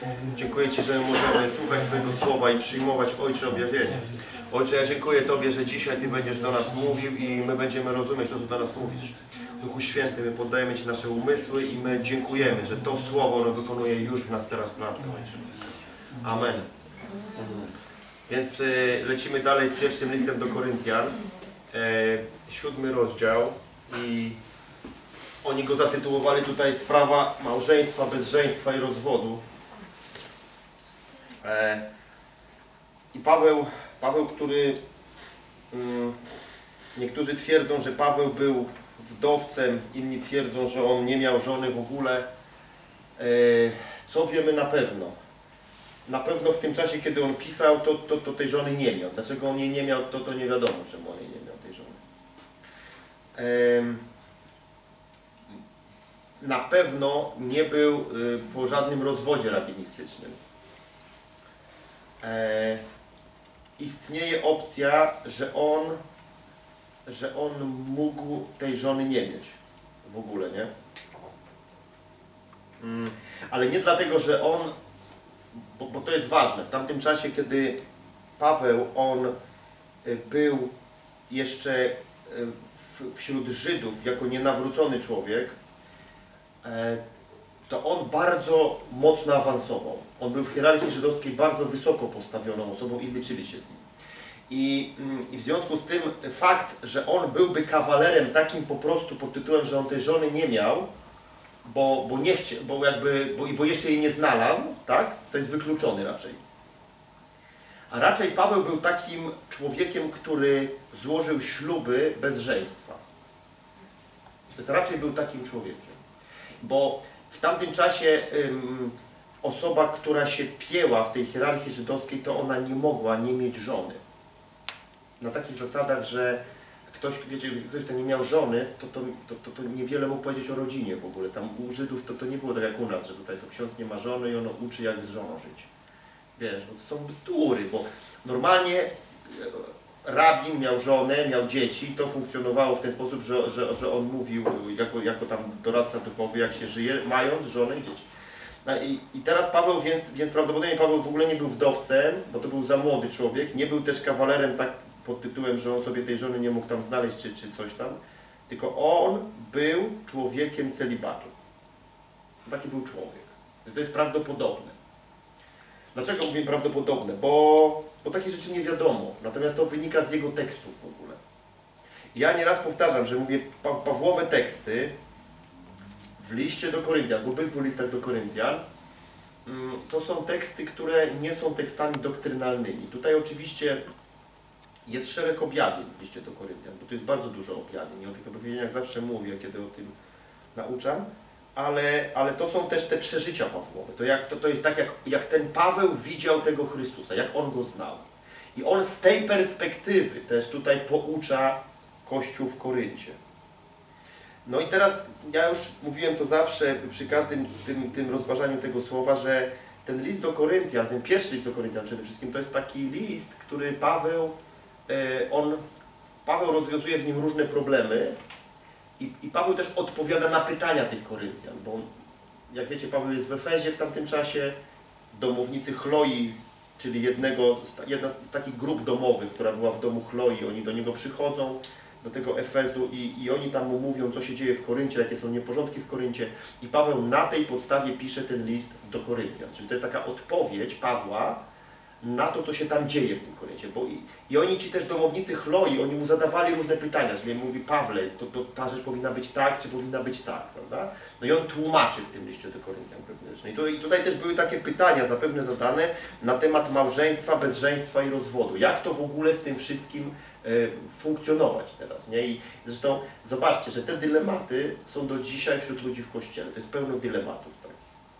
Dziękuję Ci, że możemy słuchać Twojego słowa i przyjmować, Ojcze, objawienie. Ojcze, ja dziękuję Tobie, że dzisiaj Ty będziesz do nas mówił i my będziemy rozumieć to, co do nas mówisz. Duchu Święty, my poddajemy Ci nasze umysły i my dziękujemy, że to słowo ono wykonuje już w nas teraz pracę, Ojcze. Amen. Więc lecimy dalej z pierwszym listem do Koryntian, 7 rozdział i oni go zatytułowali tutaj sprawa małżeństwa, bezżeństwa i rozwodu. I Paweł, który niektórzy twierdzą, że Paweł był wdowcem, inni twierdzą, że on nie miał żony w ogóle. Co wiemy na pewno? Na pewno w tym czasie, kiedy on pisał, to tej żony nie miał. Dlaczego on jej nie miał, to nie wiadomo, czemu on jej nie miał, tej żony. Na pewno nie był po żadnym rozwodzie rabinistycznym. Istnieje opcja, że on mógł tej żony nie mieć w ogóle, nie? Ale nie dlatego, że on, bo to jest ważne, w tamtym czasie, kiedy Paweł, on był jeszcze wśród Żydów jako nienawrócony człowiek, to on bardzo mocno awansował. On był w hierarchii żydowskiej bardzo wysoko postawioną osobą i liczyli się z nim. I w związku z tym fakt, że on byłby kawalerem takim po prostu pod tytułem, że on tej żony nie miał, bo nie chciał, bo jeszcze jej nie znalazł, tak? To jest wykluczony raczej. A raczej Paweł był takim człowiekiem, który złożył śluby bez żeństwa. Raczej był takim człowiekiem. Bo w tamtym czasie osoba, która się pięła w tej hierarchii żydowskiej, to ona nie mogła nie mieć żony. Na takich zasadach, że ktoś, wiecie, ktoś, kto nie miał żony, to niewiele mógł powiedzieć o rodzinie w ogóle. Tam u Żydów to nie było tak jak u nas, że tutaj to ksiądz nie ma żony i ono uczy, jak z żoną żyć. Wiesz, bo to są bzdury, bo normalnie rabin miał żonę, miał dzieci, to funkcjonowało w ten sposób, że on mówił jako tam doradca duchowy, jak się żyje, mając żonę i dzieci. No i teraz Paweł, więc prawdopodobnie Paweł w ogóle nie był wdowcem, bo to był za młody człowiek, nie był też kawalerem tak pod tytułem, że on sobie tej żony nie mógł tam znaleźć czy coś tam, tylko on był człowiekiem celibatu. Taki był człowiek. To jest prawdopodobne. Dlaczego mówię prawdopodobne? Bo takie rzeczy nie wiadomo, natomiast to wynika z jego tekstów w ogóle. Ja nieraz powtarzam, że mówię, Pawłowe teksty w liście do Koryntian, w obydwu listach do Koryntian, to są teksty, które nie są tekstami doktrynalnymi. Tutaj oczywiście jest szereg objawień w liście do Koryntian, bo to jest bardzo dużo objawień. I o tych objawieniach zawsze mówię, kiedy o tym nauczam. Ale to są też te przeżycia Pawłowe. To jest tak, jak ten Paweł widział tego Chrystusa, jak on go znał. I on z tej perspektywy też tutaj poucza Kościół w Koryncie. No i teraz, ja już mówiłem to zawsze przy każdym tym rozważaniu tego słowa, że ten list do Koryntian, ten pierwszy list do Koryntian przede wszystkim, to jest taki list, który Paweł rozwiązuje w nim różne problemy. I Paweł też odpowiada na pytania tych Koryntian, bo jak wiecie, Paweł jest w Efezie w tamtym czasie, domownicy Chloi, czyli jedna z takich grup domowych, która była w domu Chloi, oni do niego przychodzą, do tego Efezu i oni tam mu mówią, co się dzieje w Koryncie, jakie są nieporządki w Koryncie i Paweł na tej podstawie pisze ten list do Koryntian, czyli to jest taka odpowiedź Pawła na to, co się tam dzieje w tym Koryncie. I oni, ci też domownicy Chloi, oni mu zadawali różne pytania, że mówi, Pawle, to ta rzecz powinna być tak, czy powinna być tak, prawda? No i on tłumaczy w tym liście do Koryntian wewnętrznej. I tutaj też były takie pytania zapewne zadane na temat małżeństwa, bezżeństwa i rozwodu. Jak to w ogóle z tym wszystkim funkcjonować teraz, nie? I zresztą zobaczcie, że te dylematy są do dzisiaj wśród ludzi w Kościele. To jest pełno dylematów, tak?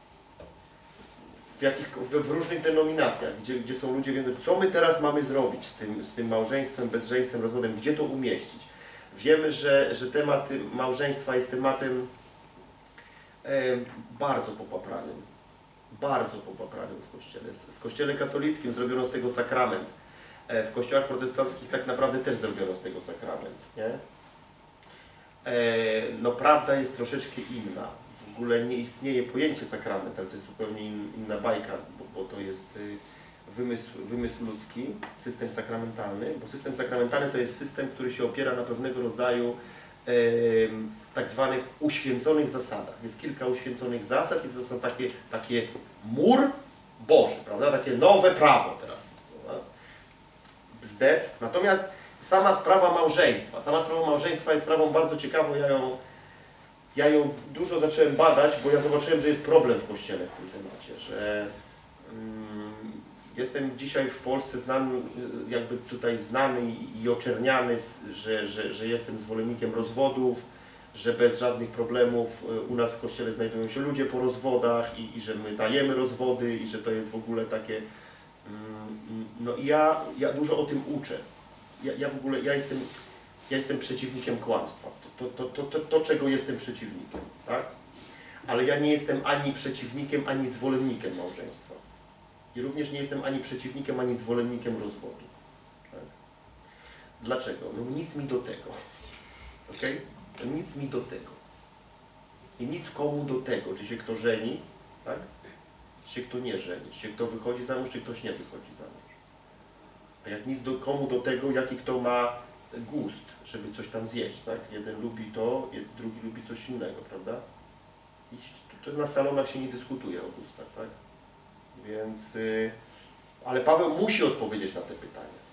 W różnych denominacjach, gdzie są ludzie, wiedzą, co my teraz mamy zrobić z tym małżeństwem, bezżeństwem, rozwodem, gdzie to umieścić. Wiemy, że temat małżeństwa jest tematem bardzo popapranym w Kościele. W Kościele katolickim zrobiono z tego sakrament. W kościołach protestanckich tak naprawdę też zrobiono z tego sakrament, nie? no prawda jest troszeczkę inna. W ogóle nie istnieje pojęcie sakrament, ale to jest zupełnie inna bajka, bo to jest wymysł ludzki, system sakramentalny, bo system sakramentalny to jest system, który się opiera na pewnego rodzaju tak zwanych uświęconych zasadach. Jest kilka uświęconych zasad i to są takie mur Boży, prawda? Takie nowe prawo teraz. Prawda? Bzdet. Natomiast sama sprawa małżeństwa jest sprawą bardzo ciekawą. Ja ją dużo zacząłem badać, bo ja zobaczyłem, że jest problem w Kościele w tym temacie, że jestem dzisiaj w Polsce znany, jakby tutaj znany i oczerniany, że jestem zwolennikiem rozwodów, że bez żadnych problemów u nas w Kościele znajdują się ludzie po rozwodach i że my dajemy rozwody i że to jest w ogóle takie... No i ja dużo o tym uczę. Ja jestem przeciwnikiem kłamstwa. To, czego jestem przeciwnikiem, tak? Ale ja nie jestem ani przeciwnikiem, ani zwolennikiem małżeństwa. I również nie jestem ani przeciwnikiem, ani zwolennikiem rozwodu. Tak? Dlaczego? No nic mi do tego. Okay? Nic mi do tego. I nic komu do tego, czy się kto żeni, tak? Czy się kto nie żeni, czy się kto wychodzi za mąż, czy ktoś nie wychodzi za mąż. Tak jak nic komu do tego, jaki kto ma gust, żeby coś tam zjeść, tak? Jeden lubi to, drugi lubi coś innego, prawda? I to na salonach się nie dyskutuje o gustach, tak? Więc, ale Paweł musi odpowiedzieć na te pytania.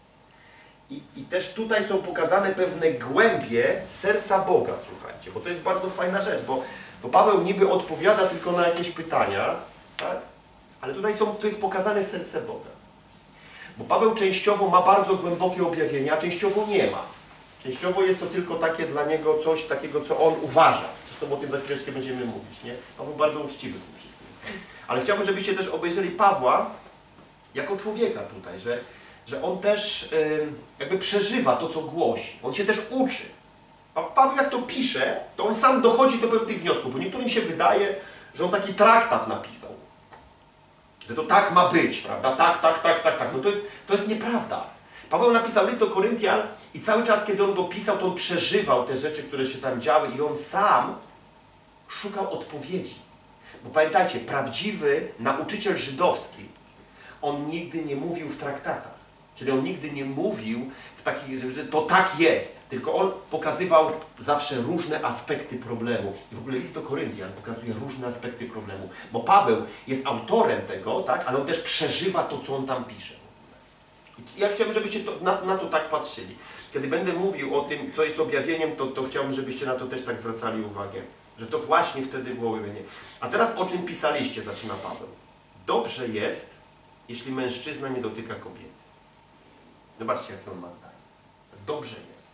I też tutaj są pokazane pewne głębie serca Boga, słuchajcie, bo to jest bardzo fajna rzecz, bo Paweł niby odpowiada tylko na jakieś pytania, tak? Ale tutaj to jest pokazane serce Boga. Bo Paweł częściowo ma bardzo głębokie objawienia, a częściowo nie ma. Częściowo jest to tylko takie dla niego coś takiego, co on uważa. Zresztą o tym za chwileczkę będziemy mówić, nie? Paweł bardzo uczciwy w tym wszystkim. Ale chciałbym, żebyście też obejrzeli Pawła jako człowieka tutaj, że on też jakby przeżywa to, co głosi. On się też uczy. A Paweł jak to pisze, to on sam dochodzi do pewnych wniosków, bo niektórym się wydaje, że on taki traktat napisał. Że to tak ma być, prawda? Tak. No to jest nieprawda. Paweł napisał list do Koryntian i cały czas, kiedy on go pisał, to on przeżywał te rzeczy, które się tam działy i on sam szukał odpowiedzi. Bo pamiętajcie, prawdziwy nauczyciel żydowski, on nigdy nie mówił w traktatach. Czyli on nigdy nie mówił w takich, że to tak jest, tylko on pokazywał zawsze różne aspekty problemu. I w ogóle list do Koryntian pokazuje różne aspekty problemu. Bo Paweł jest autorem tego, tak, ale on też przeżywa to, co on tam pisze. I ja chciałbym, żebyście na to tak patrzyli. Kiedy będę mówił o tym, co jest objawieniem, to chciałbym, żebyście na to też tak zwracali uwagę. Że to właśnie wtedy było objawienie. A teraz o czym pisaliście, zaczyna Paweł. Dobrze jest, jeśli mężczyzna nie dotyka kobiety. Zobaczcie, jakie on ma zdanie. Dobrze jest.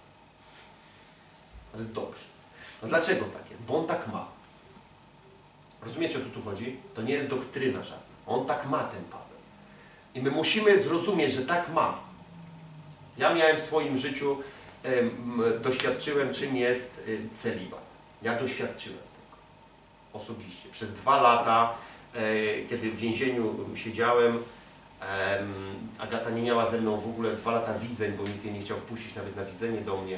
To jest dobrze. No dlaczego tak jest? Bo on tak ma. Rozumiecie, o co tu chodzi? To nie jest doktryna żadna. On tak ma, ten Paweł. I my musimy zrozumieć, że tak ma. Ja miałem w swoim życiu, doświadczyłem, czym jest celibat. Ja doświadczyłem tego. Osobiście. Przez 2 lata, kiedy w więzieniu siedziałem, Agata nie miała ze mną w ogóle 2 lata widzeń, bo nikt jej nie chciał wpuścić nawet na widzenie do mnie.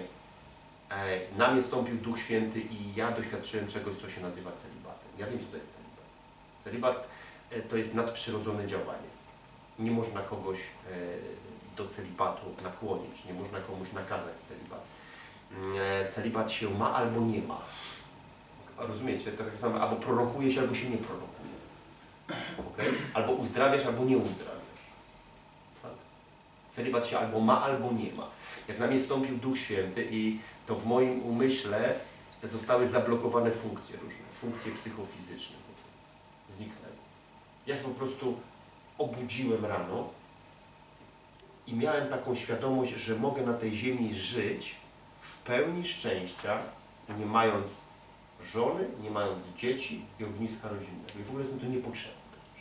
Na mnie stąpił Duch Święty i ja doświadczyłem czegoś, co się nazywa celibatem. Ja wiem, co to jest celibat. Celibat to jest nadprzyrodzone działanie. Nie można kogoś do celibatu nakłonić, nie można komuś nakazać celibat. Celibat się ma albo nie ma. Rozumiecie? Tak jak mamy, albo prorokuje się, albo się nie prorokuje. Okay? Albo uzdrawiasz, albo nie uzdrawiasz. Tak? Celibat się albo ma, albo nie ma. Jak na mnie stąpił Duch Święty i to w moim umyśle zostały zablokowane funkcje różne, funkcje psychofizyczne. Zniknęły. Ja się po prostu obudziłem rano i miałem taką świadomość, że mogę na tej ziemi żyć w pełni szczęścia, nie mając żony, nie mając dzieci i ogniska rodzinnego. I w ogóle jest mi to niepotrzebne.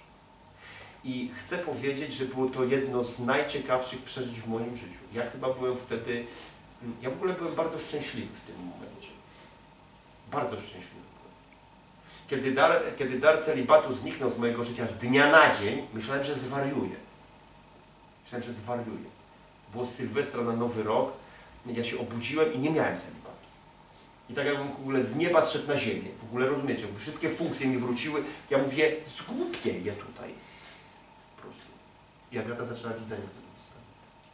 I chcę powiedzieć, że było to jedno z najciekawszych przeżyć w moim życiu. Ja chyba byłem wtedy, ja w ogóle byłem bardzo szczęśliwy w tym momencie. Bardzo szczęśliwy byłem. Kiedy dar celibatu zniknął z mojego życia z dnia na dzień, myślałem, że zwariuję. Myślałem, że zwariuję. Było z Sylwestra na Nowy Rok, ja się obudziłem i nie miałem celibatu. I tak jakbym w ogóle z nieba zszedł na ziemię. W ogóle rozumiecie, jakby wszystkie funkcje mi wróciły. Ja mówię, zgłupieję tutaj. Po prostu. I Agata zaczęła widzenie wtedy dostać.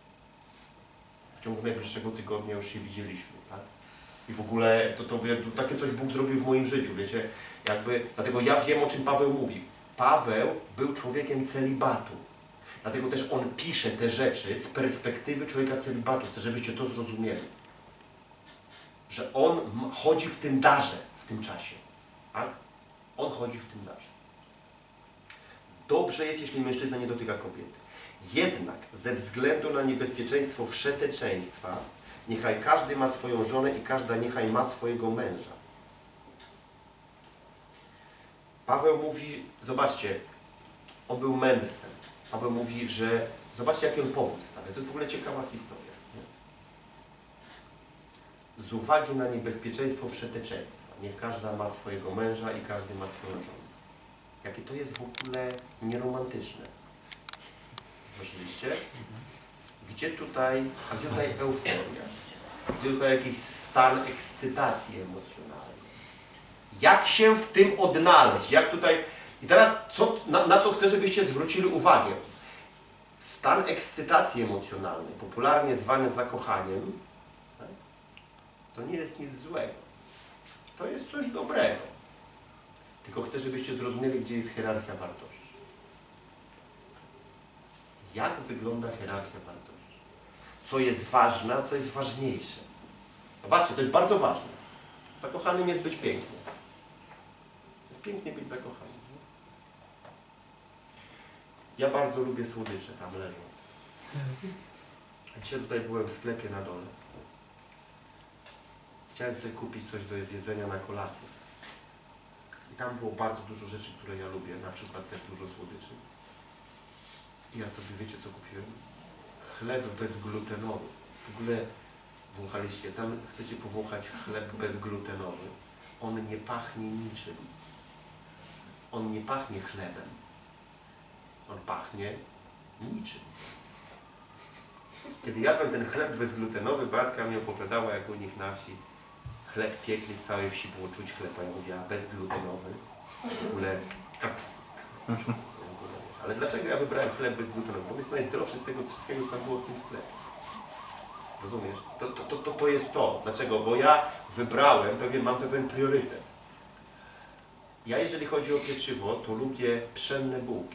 W ciągu najbliższego tygodnia już się widzieliśmy, tak? I w ogóle to takie coś Bóg zrobił w moim życiu, wiecie? Jakby, dlatego ja wiem, o czym Paweł mówi. Paweł był człowiekiem celibatu. Dlatego też on pisze te rzeczy z perspektywy człowieka celibatu. Chcę, żebyście to zrozumieli. Że on chodzi w tym darze w tym czasie. Tak? On chodzi w tym darze. Dobrze jest, jeśli mężczyzna nie dotyka kobiety. Jednak ze względu na niebezpieczeństwo wszeteczeństwa, niechaj każdy ma swoją żonę i każda niechaj ma swojego męża. Paweł mówi, zobaczcie, on był mędrcem. Paweł mówi, że zobaczcie, jaki on powód stawia. To jest w ogóle ciekawa historia. Nie? Z uwagi na niebezpieczeństwo wszeteczeństwa, niech każda ma swojego męża i każdy ma swoją żonę. Jakie to jest w ogóle nieromantyczne. Zauważyliście? Gdzie tutaj euforia? Gdzie tutaj jakiś stan ekscytacji emocjonalnej? Jak się w tym odnaleźć? Jak tutaj... I teraz na co chcę, żebyście zwrócili uwagę? Stan ekscytacji emocjonalnej, popularnie zwany zakochaniem, tak? To nie jest nic złego. To jest coś dobrego. Tylko chcę, żebyście zrozumieli, gdzie jest hierarchia wartości. Jak wygląda hierarchia wartości? Co jest ważne, a co jest ważniejsze? Zobaczcie, to jest bardzo ważne. Zakochanym jest być pięknym. Jest pięknie być zakochanym. Ja bardzo lubię słodycze, tam leżą. Dzisiaj tutaj byłem w sklepie na dole. Chciałem sobie kupić coś do jedzenia na kolację. I tam było bardzo dużo rzeczy, które ja lubię, na przykład też dużo słodyczy. I ja sobie, wiecie co kupiłem? Chleb bezglutenowy. W ogóle wąchaliście, tam chcecie powąchać chleb bezglutenowy. On nie pachnie niczym. On nie pachnie chlebem. On pachnie niczym. Kiedy jadłem ten chleb bezglutenowy, Beatka mi opowiadała, jak u nich na wsi chleb piekli, w całej wsi było czuć chleb, a ja mówiła bezglutenowy. W ogóle tak. Ale dlaczego ja wybrałem chleb bezglutenowy? Bo jest najzdrowszy z tego wszystkiego, co tam było w tym sklepie. Rozumiesz? To jest to. Dlaczego? Bo ja wybrałem, mam pewien priorytet. Ja, jeżeli chodzi o pieczywo, to lubię pszenne bułki.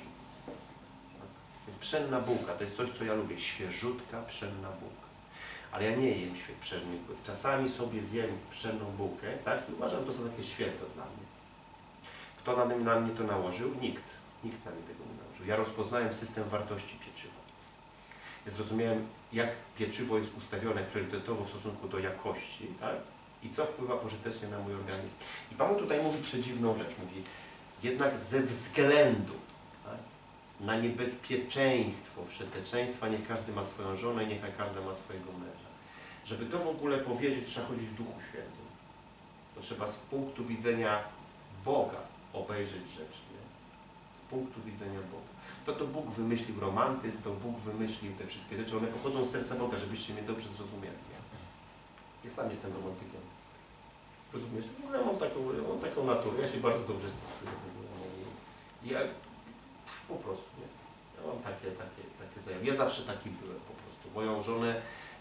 To jest pszenna bułka, to jest coś, co ja lubię. Świeżutka, pszenna bułka. Ale ja nie jem pszennej bułki. Czasami sobie zjem pszenną bułkę, tak? I uważam, że to są takie święto dla mnie. Kto na mnie to nałożył? Nikt. Nikt na mnie tego nie nałożył. Ja rozpoznałem system wartości pieczywa. Ja zrozumiałem, jak pieczywo jest ustawione priorytetowo w stosunku do jakości, tak? I co wpływa pożytecznie na mój organizm. I Paweł tutaj mówi przedziwną rzecz. Mówi, jednak ze względu, tak, na niebezpieczeństwo wszeteczeństwa, niech każdy ma swoją żonę i niech każda ma swojego męża. Żeby to w ogóle powiedzieć, trzeba chodzić w Duchu Świętym. To trzeba z punktu widzenia Boga obejrzeć rzecz. Nie? Z punktu widzenia Boga. To Bóg wymyślił romantyzm, to Bóg wymyślił te wszystkie rzeczy. One pochodzą z serca Boga, żebyście mnie dobrze zrozumieli. Ja sam jestem romantykiem. Rozumiesz? W ogóle mam taką naturę. Ja się bardzo dobrze stosuję w ogóle. I ja po prostu, nie? Ja mam takie zajęcia. Ja zawsze taki byłem po prostu. Moją żonę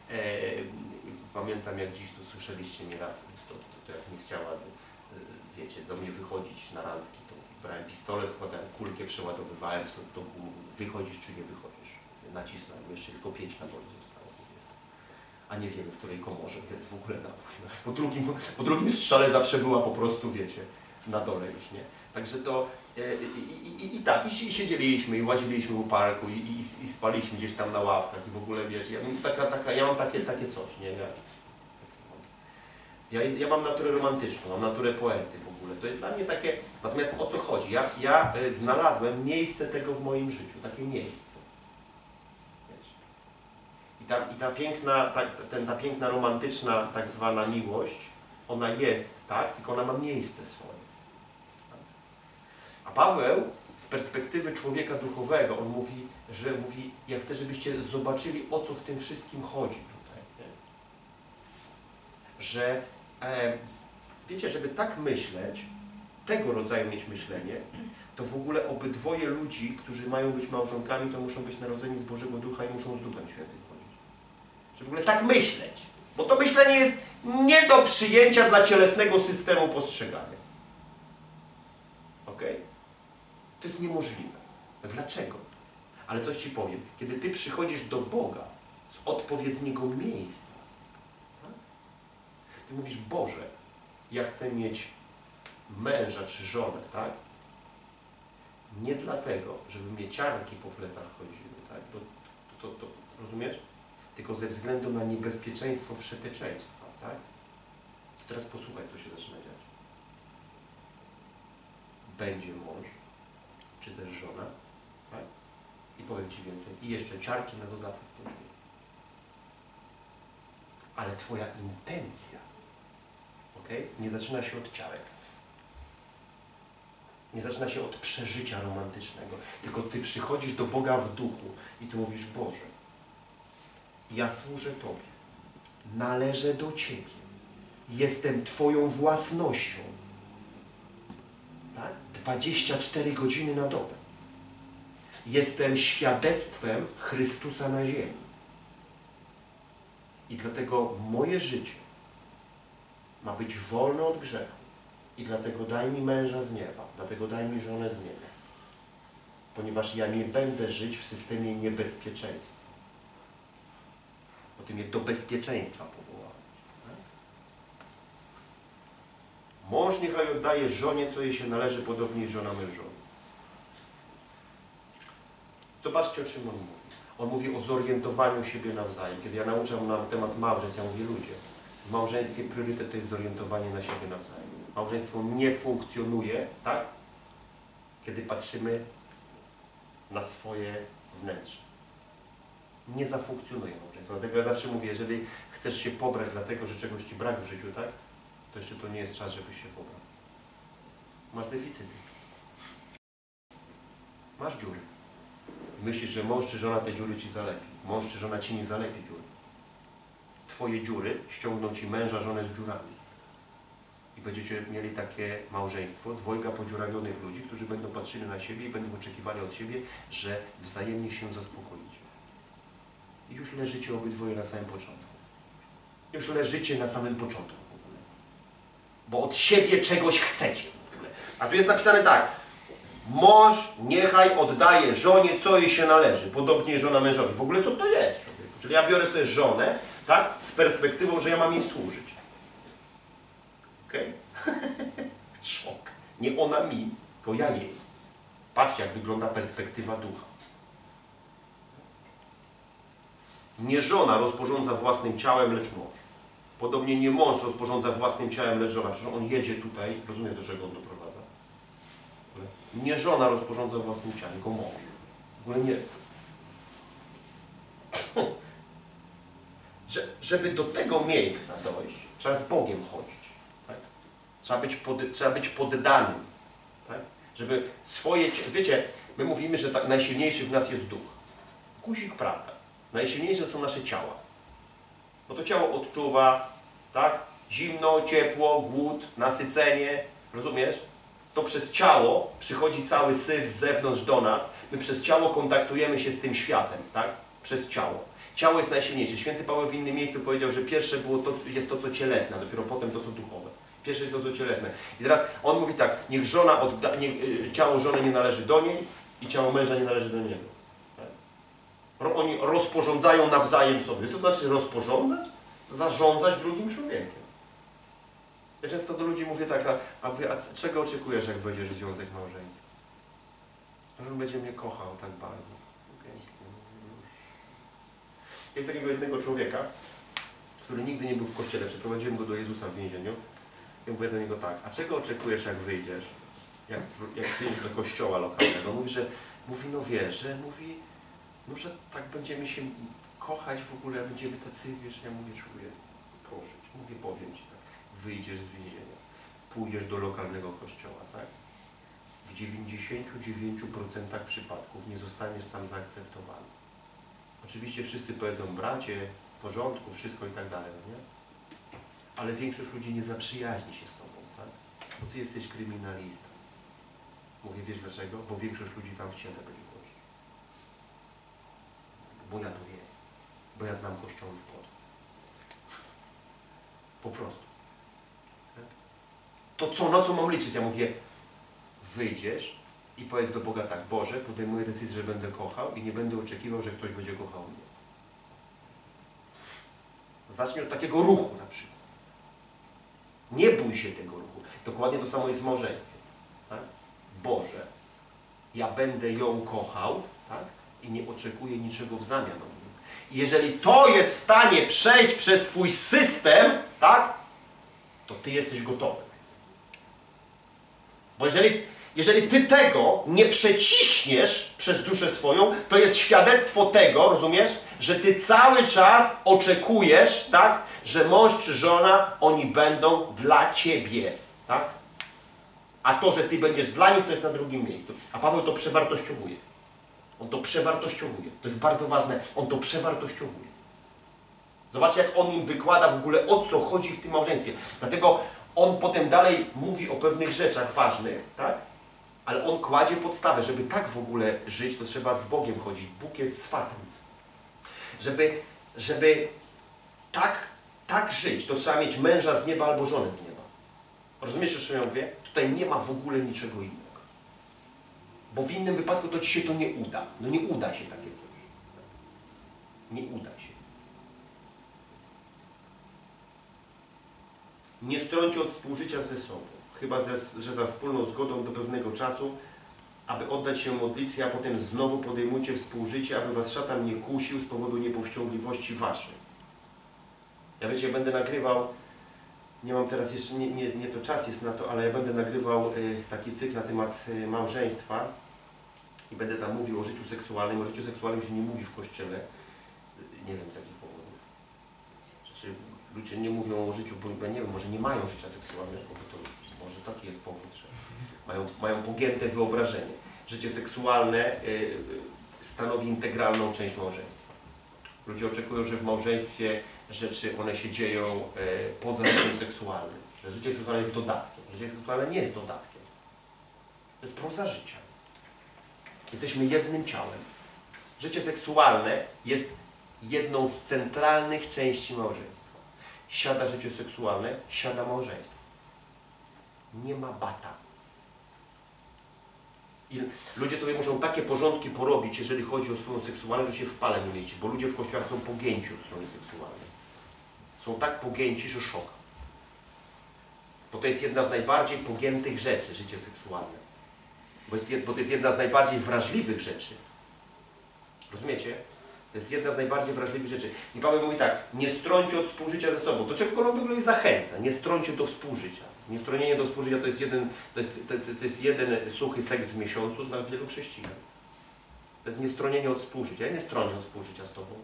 pamiętam, jak dziś tu słyszeliście nieraz, to jak nie chciała, wiecie, do mnie wychodzić na randki, to brałem pistolet, wkładałem kulkę, przeładowywałem, to wychodzisz czy nie wychodzisz. Nacisnąłem, jeszcze tylko 5 naboi zostało. A nie wiemy, w której komorze jest w ogóle nabój. Po drugim strzale zawsze była po prostu, wiecie, na dole już, nie? Także to i siedzieliśmy, i łaziliśmy po parku, i spaliśmy gdzieś tam na ławkach, i w ogóle, wiesz, ja mam takie coś, nie? Ja mam naturę romantyczną, mam naturę poety w ogóle. To jest dla mnie takie... Natomiast o co chodzi? Ja znalazłem miejsce tego w moim życiu, takie miejsce. I ta piękna, romantyczna tak zwana miłość, ona jest, tak? Tylko ona ma miejsce swoje. Tak? A Paweł z perspektywy człowieka duchowego, on mówi, ja chcę, żebyście zobaczyli, o co w tym wszystkim chodzi tutaj. Nie? Że Wiecie, żeby tak myśleć, tego rodzaju mieć myślenie, to w ogóle obydwoje ludzi, którzy mają być małżonkami, to muszą być narodzeni z Bożego Ducha i muszą z Duchem Świętym chodzić. Żeby w ogóle tak myśleć. Bo to myślenie jest nie do przyjęcia dla cielesnego systemu postrzegania. Ok? To jest niemożliwe. Dlaczego? Ale coś Ci powiem. Kiedy Ty przychodzisz do Boga z odpowiedniego miejsca, tak? Ty mówisz, Boże, ja chcę mieć męża czy żonę, tak? Nie dlatego, żeby mnie ciarki po plecach chodziły, tak? To rozumiesz? Tylko ze względu na niebezpieczeństwo wszeteczeństwa, tak? I teraz posłuchaj, co się zaczyna dziać. Będzie mąż, czy też żona, tak? I powiem Ci więcej. I jeszcze ciarki na dodatek później. Ale Twoja intencja, okay? Nie zaczyna się od ciarek. Nie zaczyna się od przeżycia romantycznego. Tylko Ty przychodzisz do Boga w duchu i Ty mówisz, Boże, ja służę Tobie. Należę do Ciebie. Jestem Twoją własnością. Tak? 24 godziny na dobę. Jestem świadectwem Chrystusa na ziemi. I dlatego moje życie ma być wolne od grzechu. I dlatego daj mi męża z nieba. Dlatego daj mi żonę z nieba. Ponieważ ja nie będę żyć w systemie niebezpieczeństwa. Bo Ty mnie do bezpieczeństwa powołałeś. Tak? Mąż niechaj oddaje żonie, co jej się należy, podobnie i żona mężowi. Zobaczcie, o czym on mówi. On mówi o zorientowaniu siebie nawzajem. Kiedy ja nauczam na temat małżeństw, ja mówię, ludzie, w małżeństwie priorytet to jest zorientowanie na siebie nawzajem. Małżeństwo nie funkcjonuje, tak? Kiedy patrzymy na swoje wnętrze. Nie zafunkcjonuje małżeństwo. Dlatego ja zawsze mówię, jeżeli chcesz się pobrać dlatego, że czegoś Ci brak w życiu, tak? To jeszcze to nie jest czas, żebyś się pobrał. Masz deficyty. Masz dziury. Myślisz, że mąż czy żona te dziury Ci zalepi. Mąż czy żona Ci nie zalepi dziury. Twoje dziury ściągną Ci męża, żonę z dziurami. I będziecie mieli takie małżeństwo, dwojga podziurawionych ludzi, którzy będą patrzyli na siebie i będą oczekiwali od siebie, że wzajemnie się zaspokoicie. I już leżycie obydwoje na samym początku. Już leżycie na samym początku w ogóle. Bo od siebie czegoś chcecie w ogóle. A tu jest napisane tak. Mąż niechaj oddaje żonie, co jej się należy. Podobnie żona mężowi. W ogóle co to jest, człowieku? Czyli ja biorę sobie żonę, tak, z perspektywą, że ja mam jej służyć. Okej? Szok. Nie ona mi, tylko ja jej. Patrzcie, jak wygląda perspektywa ducha. Nie żona rozporządza własnym ciałem, lecz mąż. Podobnie nie mąż rozporządza własnym ciałem, lecz żona. Przecież on jedzie tutaj, rozumie, do czego on doprowadza. Nie żona rozporządza własnym ciałem, tylko mąż. W ogóle nie. Żeby do tego miejsca dojść, trzeba z Bogiem chodzić. Tak? Trzeba być poddanym. Tak? Żeby swoje... Wiecie, my mówimy, że tak najsilniejszy w nas jest duch. Guzik, prawda. Najsilniejsze są nasze ciała. Bo to ciało odczuwa, tak? Zimno, ciepło, głód, nasycenie. Rozumiesz? To przez ciało przychodzi cały syf z zewnątrz do nas. My przez ciało kontaktujemy się z tym światem, tak? Przez ciało. Ciało jest najsilniejsze. Święty Paweł w innym miejscu powiedział, że pierwsze jest to, co cielesne, a dopiero potem to, co duchowe. Pierwsze jest to, co cielesne. I teraz on mówi tak, niech żona ciało żony nie należy do niej i ciało męża nie należy do niego. Tak? Oni rozporządzają nawzajem sobie. Co to znaczy rozporządzać? To zarządzać drugim człowiekiem. Ja często do ludzi mówię tak, a czego oczekujesz, jak wejdziesz w związek małżeński? Że on będzie mnie kochał tak bardzo. Jest takiego jednego człowieka, który nigdy nie był w kościele. Przeprowadziłem go do Jezusa w więzieniu. I mówię do niego tak, a czego oczekujesz, jak wyjdziesz? Jak przyjdziesz do kościoła lokalnego? Mówi, no wiesz, że mówi, no że tak będziemy się kochać w ogóle, będziemy tacy, wiesz, ja mówię, czuję, proszę cię. Mówię, powiem ci tak, wyjdziesz z więzienia, pójdziesz do lokalnego kościoła, tak? W 99% przypadków nie zostaniesz tam zaakceptowany. Oczywiście wszyscy powiedzą, bracie, w porządku, wszystko i tak dalej, no nie? Ale większość ludzi nie zaprzyjaźni się z tobą. to ty jesteś kryminalistą. Mówię, wiesz dlaczego? Bo większość ludzi tam w ciele będzie kościół. Bo ja to wiem. Bo ja znam kościoły w Polsce. Po prostu. To co, na co mam liczyć? Ja mówię, wyjdziesz i powiedz do Boga tak, Boże, podejmuję decyzję, że będę kochał i nie będę oczekiwał, że ktoś będzie kochał mnie. Zacznij od takiego ruchu na przykład. Nie bój się tego ruchu. Dokładnie to samo jest w małżeństwie. Tak? Boże, ja będę ją kochał, tak? I nie oczekuję niczego w zamian od niej. I jeżeli to jest w stanie przejść przez twój system, tak? To ty jesteś gotowy. Bo jeżeli ty tego nie przeciśniesz przez duszę swoją, to jest świadectwo tego, rozumiesz, że ty cały czas oczekujesz, tak, że mąż czy żona, oni będą dla ciebie, tak? A to, że ty będziesz dla nich, to jest na drugim miejscu. A Paweł to przewartościowuje. On to przewartościowuje. To jest bardzo ważne. On to przewartościowuje. Zobaczcie, jak on im wykłada w ogóle, o co chodzi w tym małżeństwie. Dlatego on potem dalej mówi o pewnych rzeczach ważnych, tak? Ale on kładzie podstawę, żeby tak w ogóle żyć, to trzeba z Bogiem chodzić. Bóg jest swatem. Żeby tak żyć, to trzeba mieć męża z nieba albo żonę z nieba. Rozumiesz, o czym ja mówię? Tutaj nie ma w ogóle niczego innego. Bo w innym wypadku to ci się to nie uda. No nie uda się takie coś. Nie uda się. Nie strąćcie od współżycia ze sobą, chyba że za wspólną zgodą do pewnego czasu, aby oddać się modlitwie, a potem znowu podejmujcie współżycie, aby was szatan nie kusił z powodu niepowściągliwości waszej. Ja wiecie, będę nagrywał, nie mam teraz jeszcze, nie to czas jest na to, ale ja będę nagrywał taki cykl na temat małżeństwa i będę tam mówił o życiu seksualnym. O życiu seksualnym się nie mówi w Kościele, nie wiem z jakich powodów. Znaczy, ludzie nie mówią o życiu, bo nie wiem, może nie mają życia seksualnego, bo to może taki jest powód, że mają pogięte wyobrażenie. Życie seksualne stanowi integralną część małżeństwa. Ludzie oczekują, że w małżeństwie rzeczy, one się dzieją poza życiem seksualnym. Że życie seksualne jest dodatkiem. Życie seksualne nie jest dodatkiem. To jest proza życia. Jesteśmy jednym ciałem. Życie seksualne jest jedną z centralnych części małżeństwa. Siada życie seksualne, siada małżeństwo. Nie ma bata. I ludzie sobie muszą takie porządki porobić, jeżeli chodzi o swoją seksualność, że się w pale nie mieści, bo ludzie w kościołach są pogięci od strony seksualnej. Są tak pogięci, że szok. Bo to jest jedna z najbardziej pogiętych rzeczy, życie seksualne. Bo to jest jedna z najbardziej wrażliwych rzeczy. Rozumiecie? To jest jedna z najbardziej wrażliwych rzeczy. I Paweł mówi tak, nie strąćcie od współżycia ze sobą. Do czego on w ogóle zachęca? Nie strąćcie do współżycia. Niestronienie do współżycia to jest jeden suchy seks w miesiącu dla wielu chrześcijan. To jest niestronienie od współżycia. Ja nie stronię od współżycia z Tobą.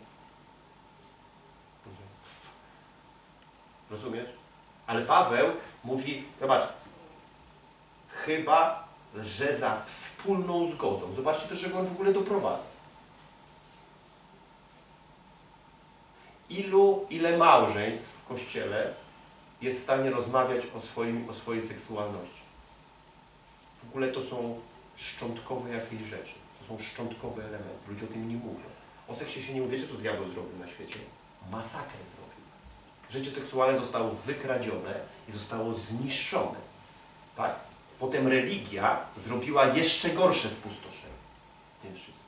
Rozumiesz? Ale Paweł mówi, zobacz, chyba, że za wspólną zgodą. Zobaczcie, do czego on w ogóle doprowadza. Ile małżeństw w Kościele jest w stanie rozmawiać o swojej seksualności. W ogóle to są szczątkowe jakieś rzeczy. To są szczątkowe elementy. Ludzie o tym nie mówią. O seksie się nie mówi. Wiecie, co diabeł zrobił na świecie? Masakrę zrobił. Życie seksualne zostało wykradzione i zostało zniszczone. Tak? Potem religia zrobiła jeszcze gorsze spustoszenie w tym wszystkim.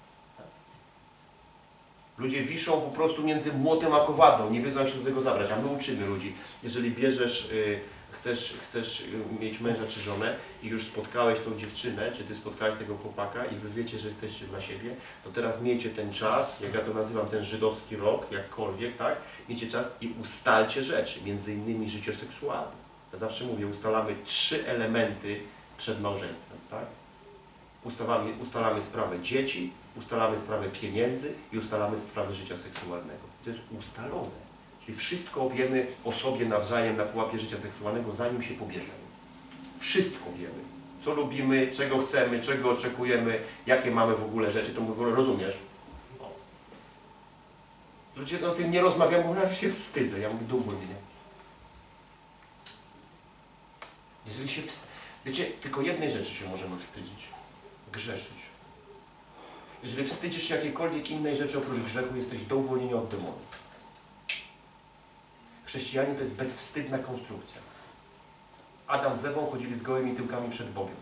Ludzie wiszą po prostu między młotem a kowadną, nie wiedzą, jak się do tego zabrać, a my uczymy ludzi. Jeżeli bierzesz, chcesz mieć męża czy żonę i już spotkałeś tą dziewczynę, czy ty spotkałeś tego chłopaka i wy wiecie, że jesteście dla siebie, to teraz miejcie ten czas, jak ja to nazywam, ten żydowski rok, jakkolwiek, tak? Miejcie czas i ustalcie rzeczy, między innymi życie seksualne. Ja zawsze mówię, ustalamy 3 elementy przed małżeństwem, tak? Ustalamy sprawę dzieci, ustalamy sprawę pieniędzy i ustalamy sprawę życia seksualnego. To jest ustalone. Czyli wszystko wiemy o sobie nawzajem na pułapie życia seksualnego, zanim się pobierzemy. Wszystko wiemy. Co lubimy, czego chcemy, czego oczekujemy, jakie mamy w ogóle rzeczy, to w ogóle rozumiesz? Ludzie o tym nie rozmawiają, bo ja się wstydzę. Ja mówię, do mnie. Wiecie, tylko jednej rzeczy się możemy wstydzić. Grzeszyć. Jeżeli wstydzisz się jakiejkolwiek innej rzeczy oprócz grzechu, jesteś do uwolnienia od demonów. Chrześcijanie to jest bezwstydna konstrukcja. Adam z Ewą chodzili z gołymi tyłkami przed Bogiem.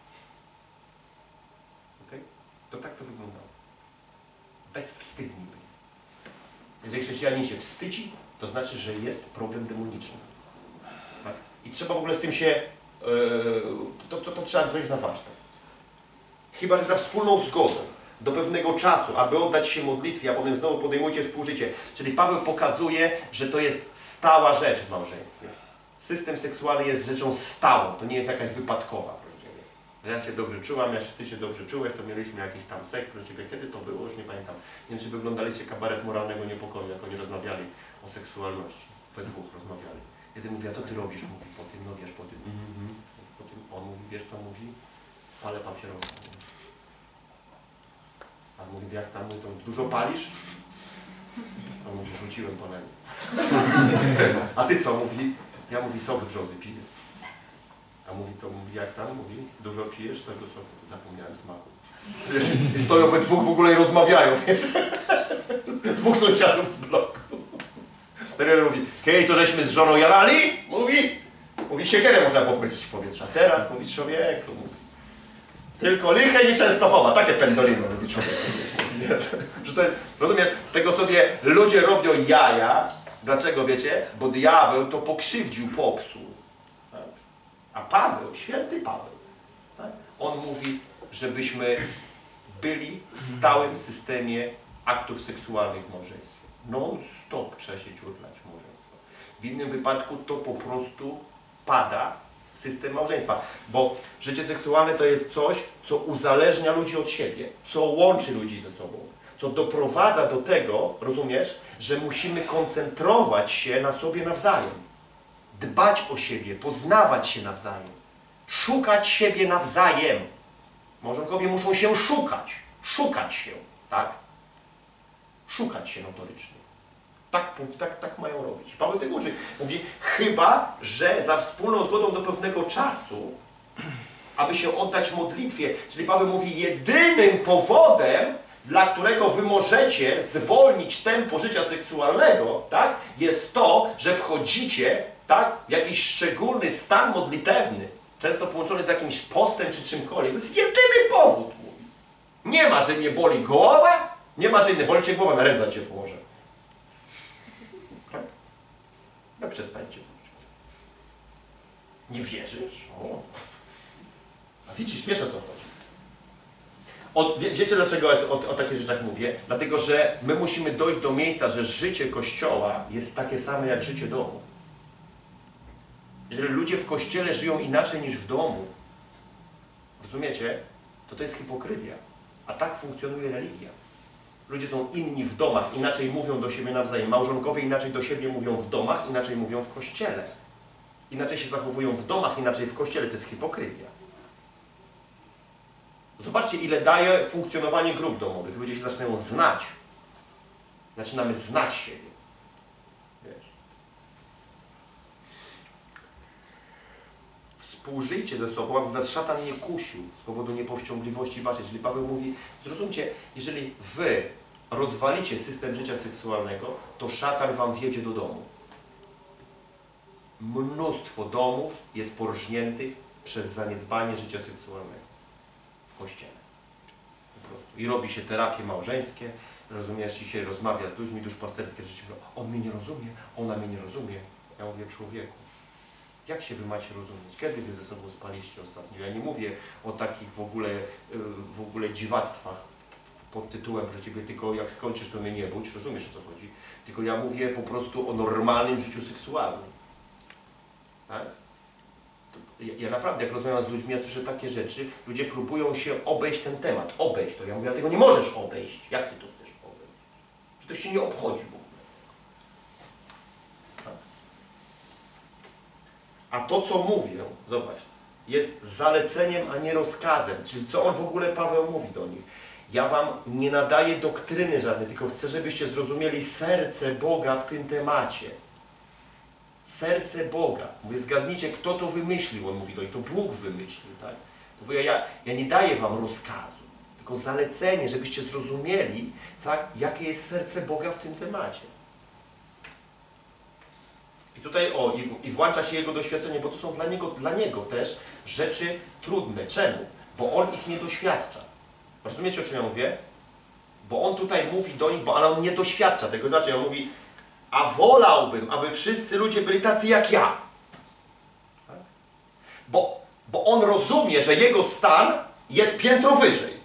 Okay? To tak to wyglądało. Bezwstydni byli. Jeżeli chrześcijanin się wstydzi, to znaczy, że jest problem demoniczny. Tak? I trzeba w ogóle z tym się... to trzeba wziąć na warsztat. Chyba że za wspólną zgodą do pewnego czasu, aby oddać się modlitwie, a potem znowu podejmujcie współżycie. Czyli Paweł pokazuje, że to jest stała rzecz w małżeństwie. System seksualny jest rzeczą stałą, to nie jest jakaś wypadkowa. Ja się dobrze czułam, ty się dobrze czułeś, to mieliśmy jakiś tam seks, kiedy to było, już nie pamiętam. Nie wiem, czy wyglądaliście kabaret moralnego niepokoju, jak oni rozmawiali o seksualności. We dwóch rozmawiali. Jeden mówi, a co ty robisz? Mówi, po tym, no wiesz, po tym. Po tym. On mówi, wiesz co mówi? Palę papierosa. A mówi, jak tam, to dużo palisz? On mówi, rzuciłem palenie. A ty co? Mówi, ja mówi, sok brzozy piję. A mówi, to mówi, jak tam? Mówi, dużo pijesz tego soku? Zapomniałem smaku. Wiesz, i stoją we dwóch w ogóle i rozmawiają. Dwóch sąsiadów z bloku. Ten mówi, hej, to żeśmy z żoną jarali? Mówi, siekierę można popychać w powietrza. Teraz mówi, człowieku, mówi. Tylko liche i Częstochowa, takie pendolino mówi człowiek. Że to jest, rozumiesz, z tego sobie ludzie robią jaja. Dlaczego, wiecie? Bo diabeł to pokrzywdził, popsuł. Tak? A Paweł, święty Paweł, tak? On mówi, żebyśmy byli w stałym systemie aktów seksualnych w małżeństwie. Non-stop trzeba się ciurlać w małżeństwo. W innym wypadku to po prostu pada system małżeństwa. Bo życie seksualne to jest coś, co uzależnia ludzi od siebie, co łączy ludzi ze sobą, co doprowadza do tego, rozumiesz, że musimy koncentrować się na sobie nawzajem, dbać o siebie, poznawać się nawzajem, szukać siebie nawzajem. Małżonkowie muszą się szukać się, tak? Szukać się notorycznie. Tak mają robić. Paweł tego uczy. Mówi, chyba że za wspólną zgodą do pewnego czasu, aby się oddać modlitwie. Czyli Paweł mówi, jedynym powodem, dla którego wy możecie zwolnić tempo życia seksualnego, tak, jest to, że wchodzicie, tak, w jakiś szczególny stan modlitewny, często połączony z jakimś postem czy czymkolwiek. To jest jedyny powód, mówi. Nie ma, że mnie boli głowa, nie ma, że inny boli cię głowa, na ręce cię położę. Tak? No przestańcie. Nie wierzysz? O. A widzisz, wiesz o co chodzi. Wiecie dlaczego o takich rzeczach mówię? Dlatego, że my musimy dojść do miejsca, że życie Kościoła jest takie same jak życie domu. Jeżeli ludzie w Kościele żyją inaczej niż w domu, rozumiecie? To jest hipokryzja. A tak funkcjonuje religia. Ludzie są inni w domach, inaczej mówią do siebie nawzajem. Małżonkowie inaczej do siebie mówią w domach, inaczej mówią w Kościele. Inaczej się zachowują w domach, inaczej w Kościele. To jest hipokryzja. Zobaczcie, ile daje funkcjonowanie grup domowych. Ludzie się zaczynają znać. Zaczynamy znać siebie. Wiesz. Współżyjcie ze sobą, aby was szatan nie kusił z powodu niepowściągliwości waszej. Czyli Paweł mówi, zrozumcie, jeżeli wy rozwalicie system życia seksualnego, to szatan wam wjedzie do domu. Mnóstwo domów jest porżniętych przez zaniedbanie życia seksualnego w Kościele. Po prostu. I robi się terapie małżeńskie, rozumiesz, i się rozmawia z ludźmi duszpasterskie, że on mnie nie rozumie, ona mnie nie rozumie. Ja mówię, człowieku, jak się wy macie rozumieć? Kiedy wy ze sobą spaliście ostatnio? Ja nie mówię o takich w ogóle dziwactwach pod tytułem, że ciebie tylko jak skończysz, to mnie nie budź, rozumiesz, o co chodzi? Tylko ja mówię po prostu o normalnym życiu seksualnym. Tak? Ja naprawdę, jak rozmawiam z ludźmi, ja słyszę takie rzeczy, ludzie próbują się obejść ten temat, obejść to. Ja mówię, tego nie możesz obejść. Jak ty to chcesz obejść? Że to się nie obchodzi w ogóle. Tak? A to, co mówię, zobacz, jest zaleceniem, a nie rozkazem. Czyli co on w ogóle, Paweł, mówi do nich? Ja wam nie nadaję doktryny żadnej, tylko chcę, żebyście zrozumieli serce Boga w tym temacie. Serce Boga. Mówię, zgadnijcie, kto to wymyślił. On mówi, no i to Bóg wymyślił, tak? To mówię, ja nie daję wam rozkazu, tylko zalecenie, żebyście zrozumieli, tak, jakie jest serce Boga w tym temacie. I tutaj, i włącza się jego doświadczenie, bo to są dla niego też rzeczy trudne. Czemu? Bo on ich nie doświadcza. Rozumiecie, o czym ja mówię? Bo on tutaj mówi do nich, ale on nie doświadcza tego. Znaczy, on mówi, a wolałbym, aby wszyscy ludzie byli tacy jak ja. Tak? Bo on rozumie, że jego stan jest piętro wyżej.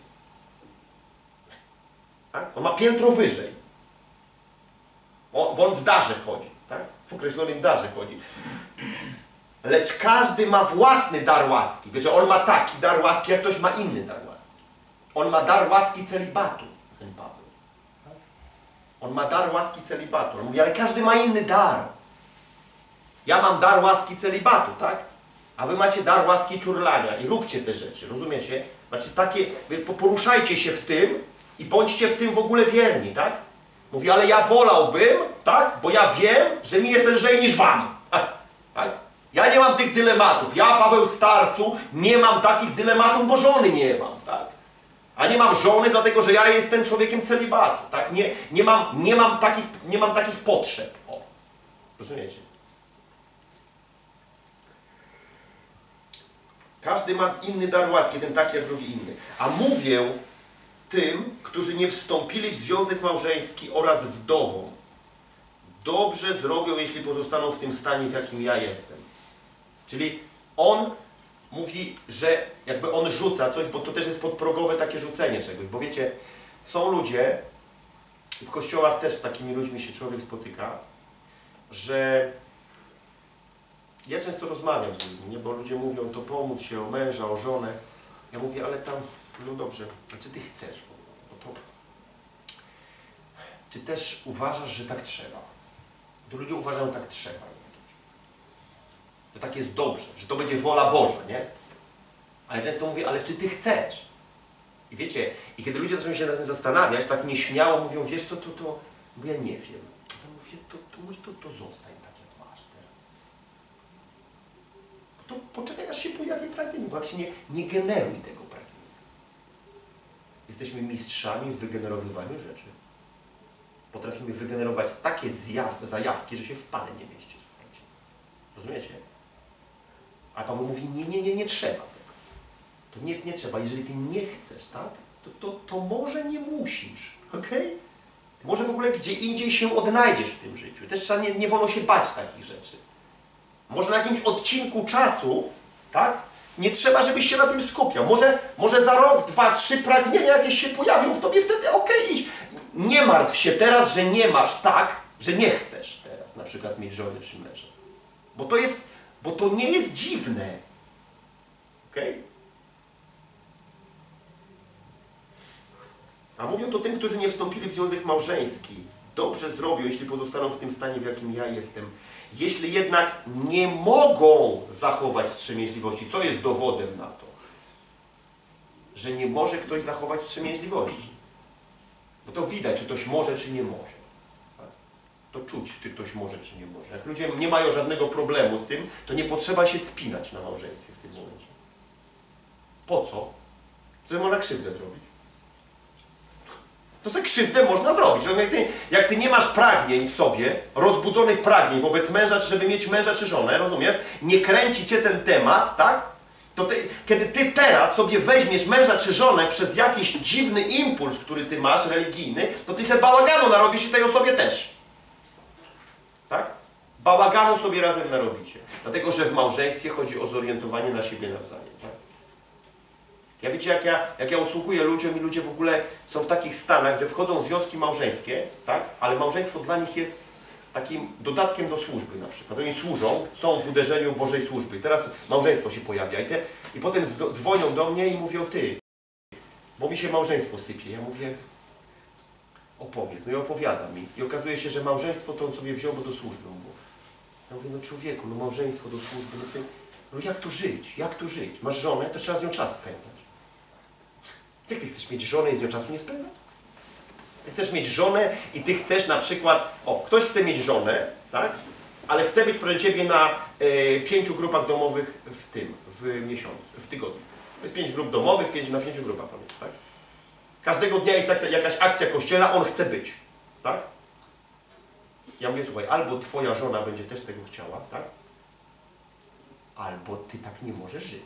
Tak? On ma piętro wyżej. Bo on w darze chodzi. Tak? W określonym darze chodzi. Lecz każdy ma własny dar łaski. Wiecie, on ma taki dar łaski, jak ktoś ma inny dar łaski. On ma dar łaski celibatu, ten Paweł. Tak? On ma dar łaski celibatu. On mówi, ale każdy ma inny dar. Ja mam dar łaski celibatu, tak? A wy macie dar łaski ciurlania i róbcie te rzeczy, rozumiecie? Macie takie, poruszajcie się w tym i bądźcie w tym w ogóle wierni, tak? Mówi, ale ja wolałbym, tak? Bo ja wiem, że mi jest lżej niż wam. Tak? Ja nie mam tych dylematów. Ja, Paweł z Tarsu, nie mam takich dylematów, bo żony nie mam, tak? A nie mam żony, dlatego że ja jestem człowiekiem celibatu, tak? Nie mam takich potrzeb. O, rozumiecie? Każdy ma inny dar łaski, jeden taki, a drugi inny. A mówię tym, którzy nie wstąpili w związek małżeński oraz wdowom. Dobrze zrobią, jeśli pozostaną w tym stanie, w jakim ja jestem. Czyli on mówi, że jakby on rzuca coś, bo to też jest podprogowe takie rzucenie czegoś. Bo wiecie, są ludzie, i w kościołach też z takimi ludźmi się człowiek spotyka, że ja często rozmawiam z ludźmi, nie? Bo ludzie mówią, to pomóc się o męża, o żonę. Ja mówię, ale tam, no dobrze, a czy ty chcesz? Bo to... Czy też uważasz, że tak trzeba? To ludzie uważają, że tak trzeba. Że tak jest dobrze, że to będzie wola Boża, nie? A ja często mówię, ale czy ty chcesz? I wiecie, i kiedy ludzie zaczynają się nad tym zastanawiać, tak nieśmiało mówią, wiesz co, bo ja nie wiem. Ja mówię, to zostań tak, jak masz teraz. To poczekaj, aż się pojawi pragnienie, bo jak się nie generuj tego pragnienia. Jesteśmy mistrzami w wygenerowywaniu rzeczy. Potrafimy wygenerować takie zajawki, że się w pale nie mieści. Słuchajcie. Rozumiecie? A Paweł mówi, nie trzeba tego. To nie trzeba. Jeżeli ty nie chcesz, tak? To może nie musisz. Okej? Może w ogóle gdzie indziej się odnajdziesz w tym życiu. Też trzeba nie wolno się bać takich rzeczy. Może na jakimś odcinku czasu, tak? Nie trzeba, żebyś się na tym skupiał. Może za rok, 2, 3 pragnienia jakieś się pojawią w tobie, wtedy idź. Nie martw się teraz, że nie masz tak, że nie chcesz teraz na przykład mieć żonę czy męża. Bo to nie jest dziwne. Okej? A mówią to tym, którzy nie wstąpili w związek małżeński. Dobrze zrobią, jeśli pozostaną w tym stanie, w jakim ja jestem. Jeśli jednak nie mogą zachować wstrzemięźliwości, co jest dowodem na to? Że nie może ktoś zachować wstrzemięźliwości. Bo to widać, czy ktoś może, czy nie może. Tak? To czuć, czy ktoś może, czy nie może. Jak ludzie nie mają żadnego problemu z tym, to nie potrzeba się spinać na małżeństwie w tym momencie. Po co? Żeby można krzywdę zrobić. To za krzywdę można zrobić. Jak ty nie masz pragnień w sobie, rozbudzonych pragnień wobec męża, czy żeby mieć męża, czy żonę, rozumiesz? Nie kręci cię ten temat, tak? To kiedy ty teraz sobie weźmiesz męża czy żonę przez jakiś dziwny impuls, który ty masz, religijny, to ty sobie bałaganu narobisz i tej osobie też. Tak? Bałaganu sobie razem narobicie. Dlatego, że w małżeństwie chodzi o zorientowanie na siebie nawzajem. Tak? Ja wiecie, jak ja usługuję ludziom i ludzie w ogóle są w takich stanach, że wchodzą w związki małżeńskie, tak? Ale małżeństwo dla nich jest takim dodatkiem do służby na przykład. Oni służą, są w uderzeniu Bożej służby. I teraz małżeństwo się pojawia. I potem dzwonią do mnie i mówią, ty, bo mi się małżeństwo sypie. Ja mówię, opowiedz. No i opowiada mi. I okazuje się, że małżeństwo to on sobie wziął, bo do służby mu. Ja mówię, no człowieku, no małżeństwo do służby. No jak tu żyć? Jak tu żyć? Masz żonę, to trzeba z nią czas spędzać. Jak ty chcesz mieć żonę i z nią czasu nie spędzać? Jak chcesz mieć żonę i ty chcesz na przykład, ktoś chce mieć żonę, tak? ale chcę być, proszę Ciebie, na 5 grupach domowych w miesiącu, w tygodniu. To jest 5 grup domowych, na 5 grupach, tak? Każdego dnia jest jakaś akcja kościelna, on chce być, tak? Ja mówię, słuchaj, albo Twoja żona będzie też tego chciała, tak? Albo Ty tak nie możesz żyć.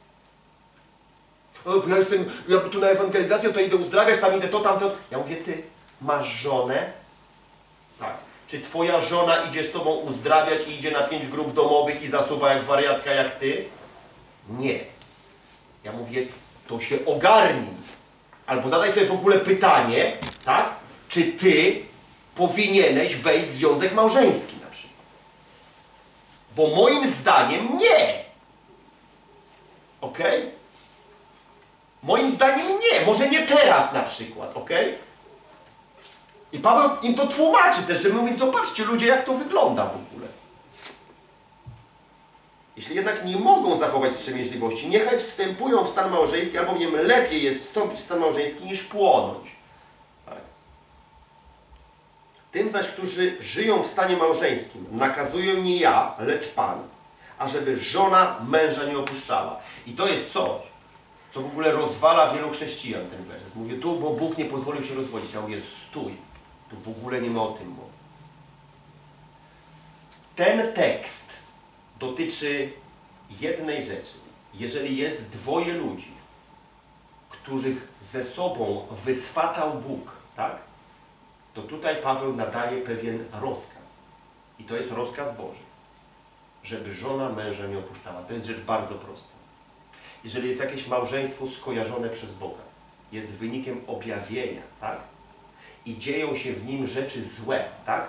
O, bo ja tu na ewangelizację, to idę uzdrawiać, tam idę to, tamto. Ja mówię, Ty masz żonę? Tak. Czy Twoja żona idzie z Tobą uzdrawiać i idzie na 5 grup domowych i zasuwa jak wariatka jak Ty? Nie. Ja mówię, to się ogarnij. Albo zadaj sobie w ogóle pytanie, tak? Czy Ty powinieneś wejść w związek małżeński na przykład? Bo moim zdaniem nie. Ok? Moim zdaniem nie. Może nie teraz na przykład, ok? I Paweł im to tłumaczy też, że mówi, zobaczcie ludzie, jak to wygląda w ogóle. Jeśli jednak nie mogą zachować wstrzemięźliwości, niechaj wstępują w stan małżeński, albowiem lepiej jest wstąpić w stan małżeński niż płonąć. Tak. Tym zaś, którzy żyją w stanie małżeńskim, nakazuję nie ja, lecz Pan, ażeby żona męża nie opuszczała. I to jest coś, co w ogóle rozwala wielu chrześcijan ten werset. Mówię tu, bo Bóg nie pozwolił się rozwodzić. Ja mówię, stój, tu w ogóle nie ma o tym mowy. Ten tekst dotyczy jednej rzeczy. Jeżeli jest dwoje ludzi, których ze sobą wyswatał Bóg, tak? To tutaj Paweł nadaje pewien rozkaz. I to jest rozkaz Boży. Żeby żona męża nie opuszczała. To jest rzecz bardzo prosta. Jeżeli jest jakieś małżeństwo skojarzone przez Boga, jest wynikiem objawienia, tak? I dzieją się w nim rzeczy złe, tak?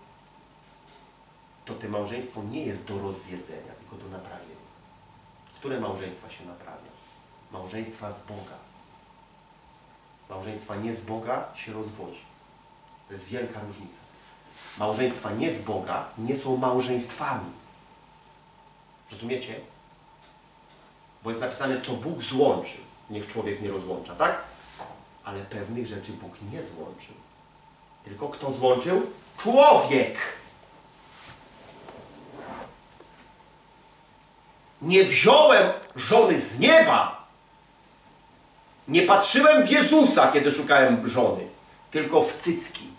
To to małżeństwo nie jest do rozwiedzenia, tylko do naprawienia. Które małżeństwa się naprawia? Małżeństwa z Boga. Małżeństwa nie z Boga się rozwodzi. To jest wielka różnica. Małżeństwa nie z Boga nie są małżeństwami. Rozumiecie? Bo jest napisane, co Bóg złączył, niech człowiek nie rozłącza, tak? Ale pewnych rzeczy Bóg nie złączył. Tylko kto złączył? Człowiek! Nie wziąłem żony z nieba. Nie patrzyłem w Jezusa, kiedy szukałem żony, tylko w cycki.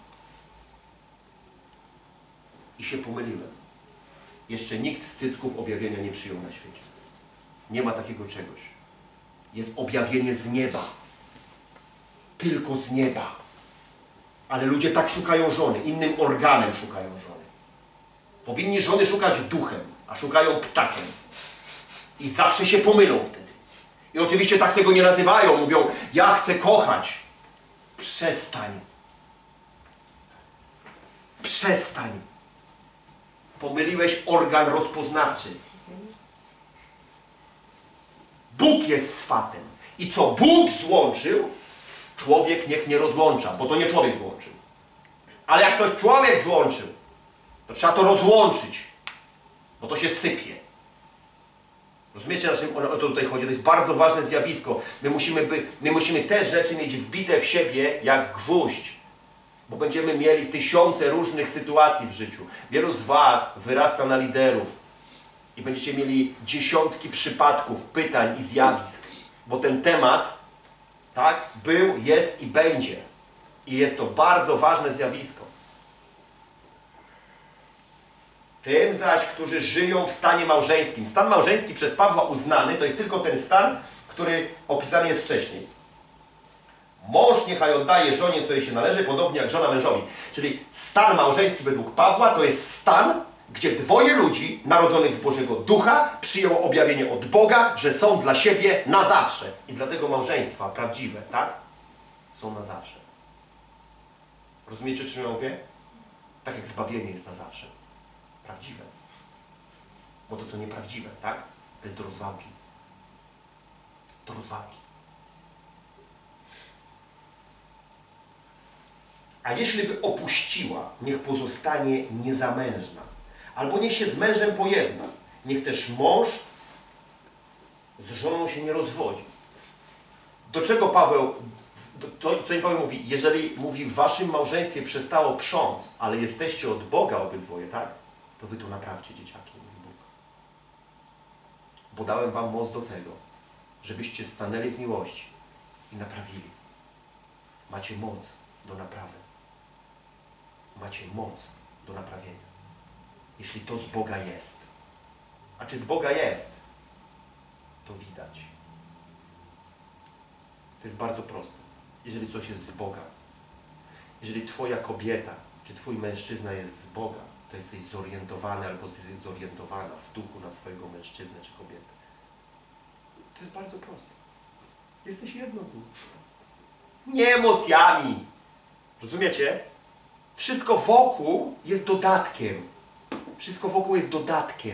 I się pomyliłem. Jeszcze nikt z cycków objawienia nie przyjął na świecie. Nie ma takiego czegoś. Jest objawienie z nieba. Tylko z nieba. Ale ludzie tak szukają żony. Innym organem szukają żony. Powinni żony szukać duchem, a szukają ptakiem. I zawsze się pomylą wtedy. I oczywiście tak tego nie nazywają. Mówią, ja chcę kochać. Przestań. Przestań. Pomyliłeś organ rozpoznawczy. Bóg jest swatem. I co Bóg złączył, człowiek niech nie rozłącza, bo to nie człowiek złączył. Ale jak to człowiek złączył, to trzeba to rozłączyć, bo to się sypie. Rozumiecie, o co tutaj chodzi? To jest bardzo ważne zjawisko. My musimy te rzeczy mieć wbite w siebie jak gwóźdź, bo będziemy mieli tysiące różnych sytuacji w życiu. Wielu z Was wyrasta na liderów i będziecie mieli dziesiątki przypadków, pytań i zjawisk, bo ten temat, tak, był, jest i będzie. I jest to bardzo ważne zjawisko. Tym zaś, którzy żyją w stanie małżeńskim. Stan małżeński przez Pawła uznany to jest tylko ten stan, który opisany jest wcześniej. Mąż niechaj oddaje żonie, co jej się należy, podobnie jak żona mężowi. Czyli stan małżeński według Pawła to jest stan, gdzie dwoje ludzi narodzonych z Bożego Ducha przyjęło objawienie od Boga, że są dla siebie na zawsze. I dlatego małżeństwa prawdziwe, tak? Są na zawsze. Rozumiecie, o czym ja mówię? Tak jak zbawienie jest na zawsze. Prawdziwe. Bo to, co nieprawdziwe, tak? To jest do rozwałki. Do rozwałki. A jeśli by opuściła, niech pozostanie niezamężna. Albo niech się z mężem pojedna. Niech też mąż z żoną się nie rozwodzi. Do czego Paweł, co im Paweł mówi? Jeżeli mówi, w waszym małżeństwie przestało prząc, ale jesteście od Boga obydwoje, tak? to wy to naprawcie, dzieciaki, mówi Bóg. Bo dałem wam moc do tego, żebyście stanęli w miłości i naprawili. Macie moc do naprawy. Macie moc do naprawienia. Jeśli to z Boga jest. A czy z Boga jest? To widać. To jest bardzo proste. Jeżeli coś jest z Boga, jeżeli twoja kobieta, czy twój mężczyzna jest z Boga, to jesteś zorientowany albo zorientowana w duchu na swojego mężczyznę czy kobietę. To jest bardzo proste. Jesteś jedno z nich. Nie emocjami. Rozumiecie? Wszystko wokół jest dodatkiem. Wszystko wokół jest dodatkiem.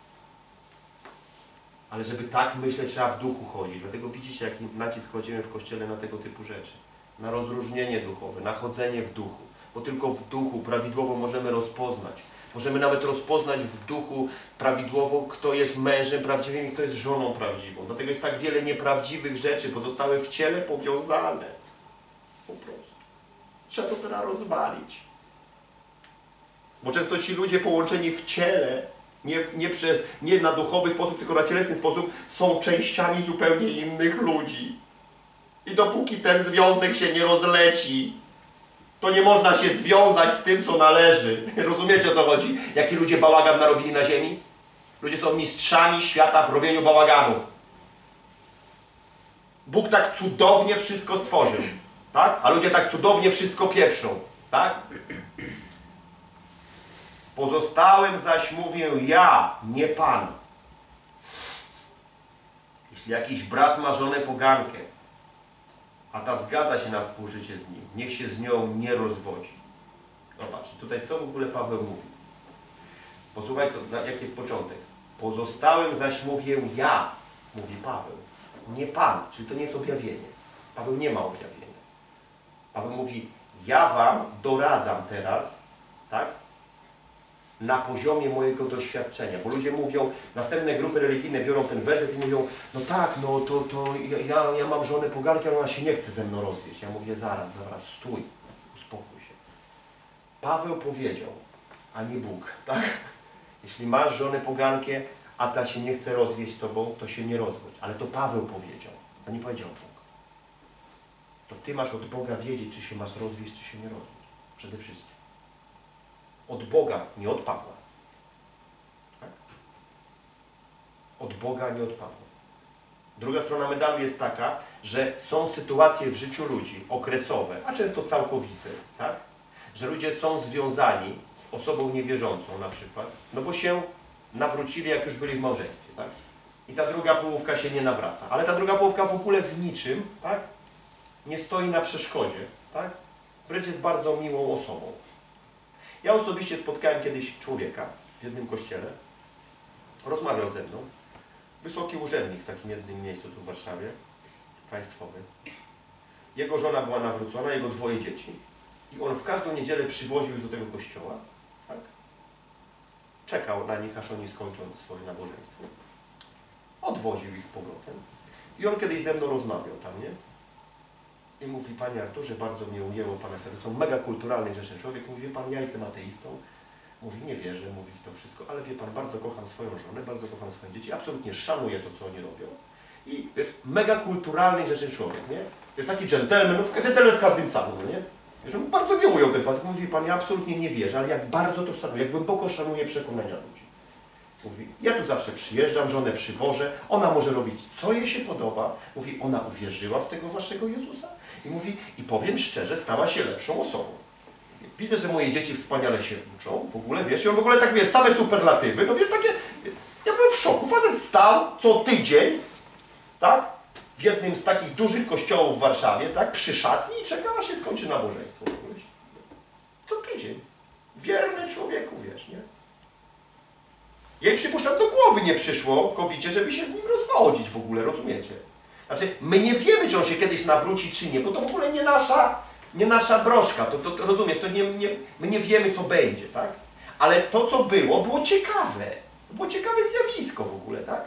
Ale żeby tak myśleć, trzeba w duchu chodzić. Dlatego widzicie, jaki nacisk kładziemy w Kościele na tego typu rzeczy. Na rozróżnienie duchowe, na chodzenie w duchu. Bo tylko w duchu prawidłowo możemy rozpoznać. Możemy nawet rozpoznać w duchu prawidłowo, kto jest mężem prawdziwym i kto jest żoną prawdziwą. Dlatego jest tak wiele nieprawdziwych rzeczy, bo zostały w ciele powiązane. Po prostu. Trzeba to teraz rozwalić. Bo często ci ludzie połączeni w ciele, nie na duchowy sposób, tylko na cielesny sposób, są częściami zupełnie innych ludzi. I dopóki ten związek się nie rozleci, to nie można się związać z tym, co należy. Rozumiecie, o co chodzi? Jaki ludzie bałagan narobili na ziemi? Ludzie są mistrzami świata w robieniu bałaganu. Bóg tak cudownie wszystko stworzył, tak? A ludzie tak cudownie wszystko pieprzą, tak? Pozostałym zaś mówię ja, nie Pan. Jeśli jakiś brat ma żonę pogankę, a ta zgadza się na współżycie z nim, niech się z nią nie rozwodzi. Zobacz, tutaj co w ogóle Paweł mówi? Posłuchaj, jaki jest początek. Pozostałym zaś mówię ja, mówi Paweł, nie Pan, czyli to nie jest objawienie. Paweł nie ma objawienia. Paweł mówi, ja wam doradzam teraz, tak? Na poziomie mojego doświadczenia. Bo ludzie mówią, następne grupy religijne biorą ten werset i mówią, no tak, no to ja mam żonę pogankę, ale ona się nie chce ze mną rozwieść. Ja mówię, zaraz, stój, uspokój się. Paweł powiedział, a nie Bóg, tak? Jeśli masz żonę pogankę, a ta się nie chce rozwieść z tobą, to się nie rozwodź. Ale to Paweł powiedział, a nie powiedział Bóg. To ty masz od Boga wiedzieć, czy się masz rozwieść, czy się nie rozwieść. Przede wszystkim. Od Boga, nie od Pawła. Tak? Od Boga, nie od Pawła. Druga strona medalu jest taka, że są sytuacje w życiu ludzi okresowe, a często całkowite, tak? Że ludzie są związani z osobą niewierzącą na przykład, no bo się nawrócili, jak już byli w małżeństwie, tak? I ta druga połówka się nie nawraca. Ale ta druga połówka w ogóle w niczym, tak? Nie stoi na przeszkodzie, tak? Wręcz jest bardzo miłą osobą. Ja osobiście spotkałem kiedyś człowieka w jednym kościele, rozmawiał ze mną, wysoki urzędnik w takim jednym miejscu tu w Warszawie, państwowy. Jego żona była nawrócona, jego 2 dzieci i on w każdą niedzielę przywoził ich do tego kościoła, tak? Czekał na nich, aż oni skończą swoje nabożeństwo. Odwoził ich z powrotem i on kiedyś ze mną rozmawiał tam, nie? I mówi, panie Arturze, bardzo mnie ujęło pana świat. To są mega kulturalny, grzeczny człowiek. Mówi, wie pan, ja jestem ateistą. Mówi, nie wierzę, mówi w to wszystko, ale wie pan, bardzo kocham swoją żonę, bardzo kocham swoje dzieci, absolutnie szanuję to, co oni robią. I wiesz, mega kulturalny, grzeczny człowiek, nie? Wiesz, taki dżentelmen w każdym calu, no nie? Wiesz, bardzo mnie ujął ten facet. Mówi, pan, ja absolutnie nie wierzę, ale jak bardzo to szanuję, jak głęboko szanuję przekonania ludzi. Mówi, ja tu zawsze przyjeżdżam, żonę przywożę, ona może robić, co jej się podoba. Mówi, ona uwierzyła w tego waszego Jezusa. I mówi, i powiem szczerze, stała się lepszą osobą. Widzę, że moje dzieci wspaniale się uczą, w ogóle, wiesz, i on w ogóle tak, wiesz, same superlatywy, no wiesz, takie, ja byłem w szoku. Facet stał co tydzień, tak, w jednym z takich dużych kościołów w Warszawie, tak, przy szatni i czekał, aż się skończy nabożeństwo. Co tydzień. Wierny człowieku, wiesz, nie? Jej, przypuszczam, do głowy nie przyszło kobiecie, żeby się z nim rozwodzić w ogóle, rozumiecie? Znaczy, my nie wiemy, czy on się kiedyś nawróci, czy nie, bo to w ogóle nie nasza broszka, to rozumiesz, my nie wiemy, co będzie, tak? Ale to, co było ciekawe. Było ciekawe zjawisko w ogóle, tak?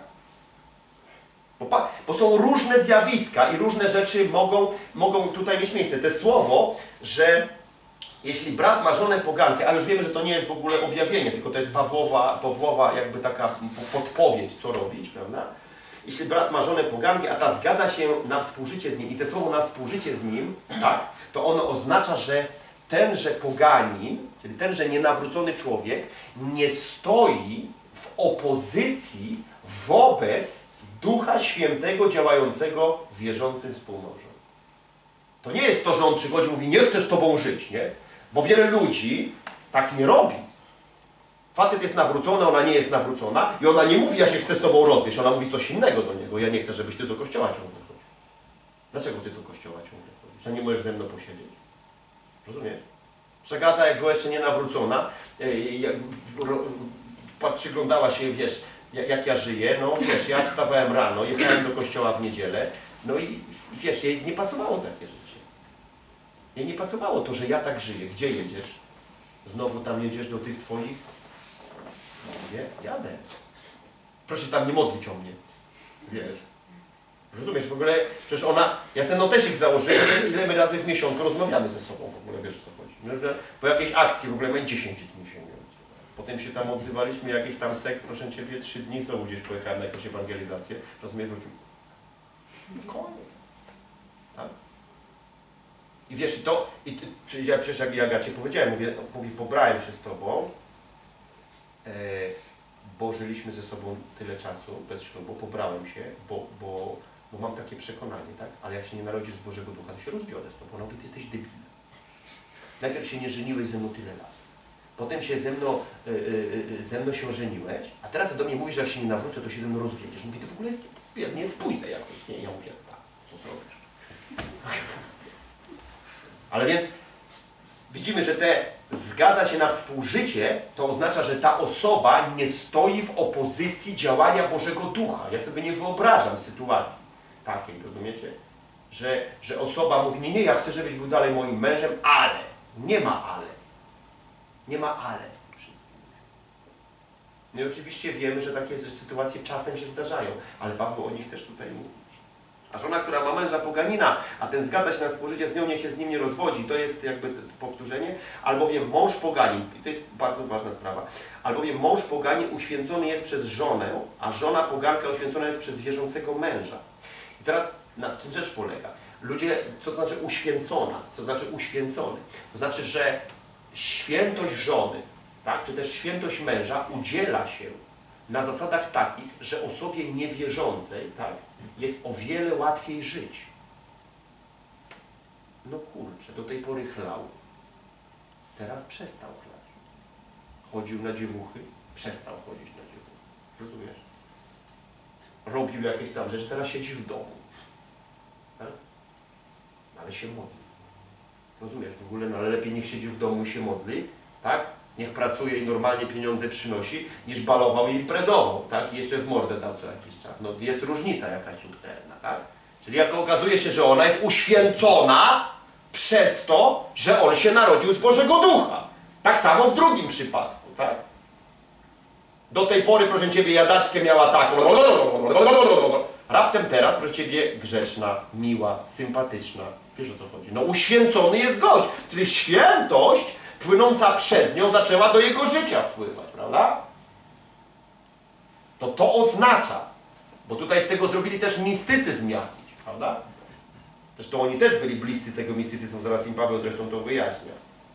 Bo są różne zjawiska i różne rzeczy mogą tutaj mieć miejsce. To słowo, że jeśli brat ma żonę pogankę, a już wiemy, że to nie jest w ogóle objawienie, tylko to jest Pawłowa jakby taka podpowiedź, co robić, prawda? Jeśli brat ma żonę pogankę, a ta zgadza się na współżycie z nim, i to słowo na współżycie z nim, tak, to ono oznacza, że tenże poganin, czyli tenże nienawrócony człowiek, nie stoi w opozycji wobec Ducha Świętego działającego w wierzącym współmałżonku. To nie jest to, że on przychodzi i mówi, nie chcę z tobą żyć, nie? Bo wiele ludzi tak nie robi. Facet jest nawrócony, ona nie jest nawrócona i ona nie mówi, ja się chcę z tobą rozwieść, ona mówi coś innego do niego. Ja nie chcę, żebyś ty do kościoła ciągle chodził. Dlaczego ty do kościoła ciągle chodzisz? Że nie możesz ze mną posiedzieć? Rozumiesz? Przegata, jak była jeszcze nie nawrócona, przyglądała się, wiesz, jak ja żyję, no wiesz, ja wstawałem rano, jechałem do kościoła w niedzielę, no i wiesz, jej nie pasowało takie życie. Jej nie pasowało to, że ja tak żyję. Gdzie jedziesz? Znowu tam jedziesz do tych twoich? Nie, jadę. Proszę tam nie modlić o mnie. Wiesz. Rozumiesz, w ogóle, przecież ona, ja ten notesik założyłem, ile my razy w miesiącu rozmawiamy ze sobą, w ogóle wiesz, o co chodzi. No, po jakiejś akcji w ogóle mamy 10 dni się nie. Potem się tam odzywaliśmy, jakiś tam seks, proszę Ciebie, 3 dni, znowu gdzieś pojechałem na jakąś ewangelizację, rozumiesz, wrócił. Koniec. Tak? I wiesz, przecież jak ja Ci powiedziałem, mówię, pobrałem się z Tobą, bo żyliśmy ze sobą tyle czasu, bez ślubu, pobrałem się, bo mam takie przekonanie, tak? Ale jak się nie narodzisz z Bożego Ducha, to się rozwiodę z Tobą. Ona mówi, Ty jesteś debilem. Najpierw się nie żeniłeś ze mną tyle lat. Potem się ze mną się ożeniłeś, a teraz do mnie mówisz, że jak się nie nawrócę, to się ze mną rozwiedziesz. Mówi, to w ogóle jest niespójne jakieś, nie? Ja mówię, tak, co zrobisz? Ale więc widzimy, że te zgadza się na współżycie, to oznacza, że ta osoba nie stoi w opozycji działania Bożego Ducha. Ja sobie nie wyobrażam sytuacji takiej, rozumiecie? Że osoba mówi, nie, ja chcę, żebyś był dalej moim mężem, ale. Nie ma ale. Nie ma ale w tym wszystkim. No i oczywiście wiemy, że takie sytuacje czasem się zdarzają, ale Paweł o nich też tutaj mówi. A żona, która ma męża poganina, a ten zgadza się na współżycie z nią, nie się z nim nie rozwodzi, to jest jakby powtórzenie, albowiem mąż poganin, i to jest bardzo ważna sprawa, albowiem mąż poganin uświęcony jest przez żonę, a żona poganka uświęcona jest przez wierzącego męża. I teraz na czym rzecz polega? Ludzie, co to znaczy uświęcona? To znaczy uświęcony. To znaczy, że świętość żony, tak, czy też świętość męża udziela się na zasadach takich, że osobie niewierzącej, tak, jest o wiele łatwiej żyć. No kurczę, do tej pory chlał. Teraz przestał chlać. Chodził na dziewuchy, przestał chodzić na dziewuchy. Rozumiesz? Robił jakieś tam rzeczy, teraz siedzi w domu. Tak? Ale się modli. Rozumiesz? W ogóle, no ale lepiej niech siedzi w domu i się modli, tak? Niech pracuje i normalnie pieniądze przynosi, niż balował i imprezował, tak? I jeszcze w mordę dał co jakiś czas. No jest różnica jakaś subtelna, tak? Czyli jak okazuje się, że ona jest uświęcona przez to, że on się narodził z Bożego Ducha. Tak samo w drugim przypadku, tak? Do tej pory, proszę Ciebie, jadaczkę miała taką. Raptem teraz, proszę Ciebie, grzeczna, miła, sympatyczna. Wiesz, o co chodzi? No uświęcony jest gość, czyli świętość płynąca przez nią zaczęła do jego życia wpływać, prawda? To oznacza, bo tutaj z tego zrobili też mistycyzm jakiś, prawda? Zresztą oni też byli bliscy tego mistycyzmu, zaraz im Paweł zresztą to wyjaśnia.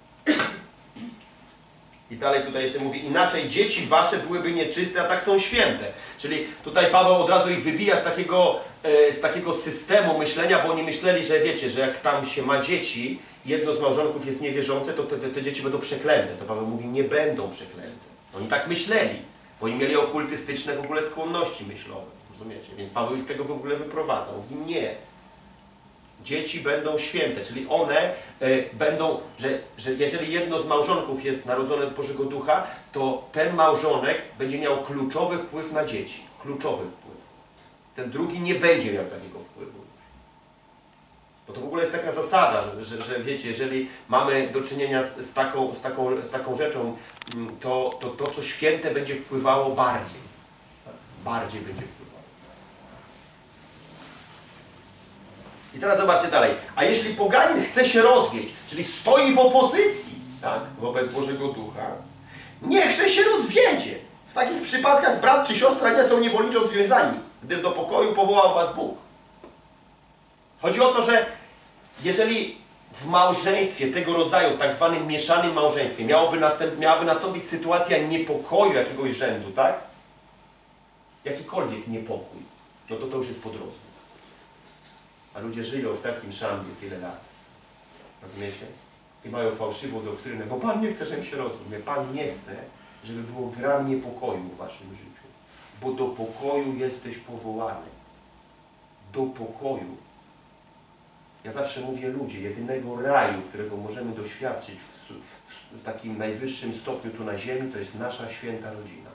I dalej tutaj jeszcze mówi, inaczej dzieci wasze byłyby nieczyste, a tak są święte. Czyli tutaj Paweł od razu ich wybija z takiego systemu myślenia, bo oni myśleli, że wiecie, że jak tam się ma dzieci, jedno z małżonków jest niewierzące, to te dzieci będą przeklęte. To Paweł mówi, nie będą przeklęte. Oni tak myśleli, bo oni mieli okultystyczne w ogóle skłonności myślowe, rozumiecie? Więc Paweł ich z tego w ogóle wyprowadza. Mówi, nie. Dzieci będą święte, czyli one będą, że jeżeli jedno z małżonków jest narodzone z Bożego Ducha, to ten małżonek będzie miał kluczowy wpływ na dzieci. Kluczowy wpływ. Ten drugi nie będzie miał takiego wpływu. Bo to w ogóle jest taka zasada, że wiecie, jeżeli mamy do czynienia z taką rzeczą, to co święte będzie wpływało bardziej. Bardziej będzie wpływało. I teraz zobaczcie dalej. A jeśli poganin chce się rozwieść, czyli stoi w opozycji, tak, wobec Bożego Ducha, niechże się rozwiedzie. W takich przypadkach brat czy siostra nie są niewolniczo związani, gdyż do pokoju powołał was Bóg. Chodzi o to, że jeżeli w małżeństwie tego rodzaju, w tak zwanym mieszanym małżeństwie miałaby nastąpić sytuacja niepokoju jakiegoś rzędu, tak? Jakikolwiek niepokój, no to już jest po drodze. A ludzie żyją w takim szambie tyle lat. Rozumiecie? I mają fałszywą doktrynę, bo Pan nie chce, żebym się rozwiódł. Pan nie chce, żeby było gram niepokoju w waszym życiu. Bo do pokoju jesteś powołany. Do pokoju. Ja zawsze mówię, ludzie, jedynego raju, którego możemy doświadczyć w takim najwyższym stopniu tu na ziemi, to jest nasza święta rodzina.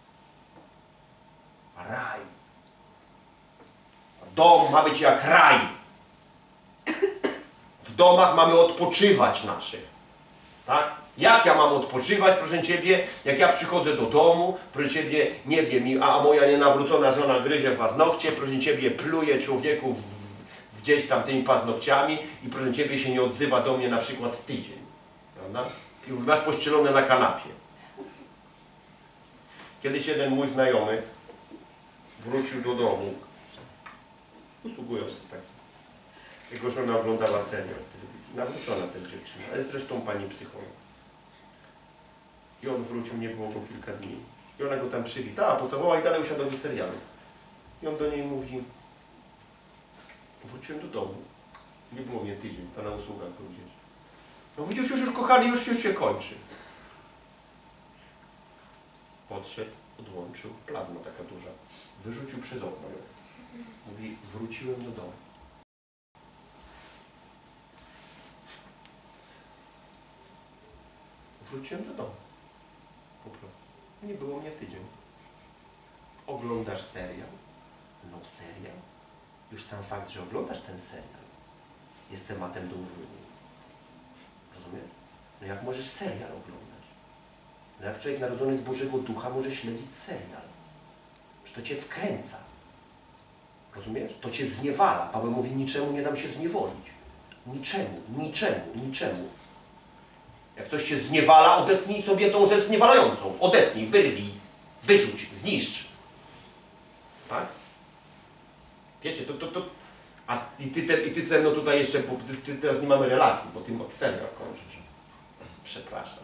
Raj. Dom ma być jak raj. W domach mamy odpoczywać naszych. Tak? Jak ja mam odpoczywać, proszę Ciebie, jak ja przychodzę do domu, proszę Ciebie, nie wiem, a moja nienawrócona żona gryzie paznokcie, proszę Ciebie, pluje człowieku gdzieś tam tymi paznokciami i proszę Ciebie się nie odzywa do mnie na przykład tydzień. Prawda? I masz pościelone na kanapie. Kiedyś jeden mój znajomy wrócił do domu, usługujący taki. Jego żona oglądała serial w telewizji. Nawrócona też dziewczyna, ale zresztą pani psycholog. I on wrócił, nie było go kilka dni. I ona go tam przywitała, pocałowała i dalej usiadła do serialu. I on do niej mówi: wróciłem do domu. Nie było mnie tydzień, to na usługach był gdzieś. No widzisz, już kochani, już się kończy. Podszedł, odłączył, plazma taka duża. Wyrzucił przez okno ją. Mówi: wróciłem do domu. Wróciłem do domu. Po prostu. Nie było mnie tydzień. Oglądasz serial? No serial. Już sam fakt, że oglądasz ten serial, jest tematem do uwagi. Rozumiesz? No jak możesz serial oglądać? No jak człowiek narodzony z Bożego Ducha może śledzić serial? Że to cię wkręca. Rozumiesz? To cię zniewala. Paweł mówi: niczemu nie dam się zniewolić. Niczemu, niczemu, niczemu. Jak ktoś cię zniewala, odetnij sobie tą rzecz zniewalającą. Odetnij, wyrwij, wyrzuć, zniszcz. Tak? Wiecie, I ty ze mną tutaj jeszcze, bo teraz nie mamy relacji, bo ty serial kończysz. Przepraszam.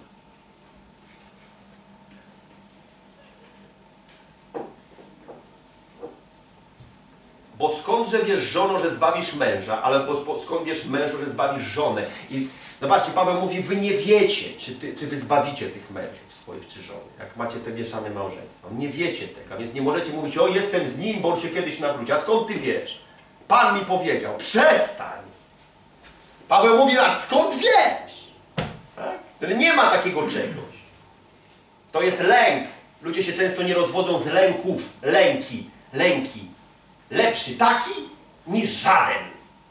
Bo skądże wiesz, żono, że zbawisz męża, albo skąd wiesz, mężu, że zbawisz żonę. I zobaczcie, Paweł mówi: wy nie wiecie, czy wy zbawicie tych mężów swoich, czy żony, jak macie te mieszane małżeństwa. Nie wiecie tego, więc nie możecie mówić: o, jestem z nim, bo on się kiedyś nawróci. A skąd ty wiesz? Pan mi powiedział. Przestań! Paweł mówi tak: skąd wiesz? Tak? Nie ma takiego czegoś. To jest lęk. Ludzie się często nie rozwodzą z lęków. Lęki. Lepszy taki niż żaden.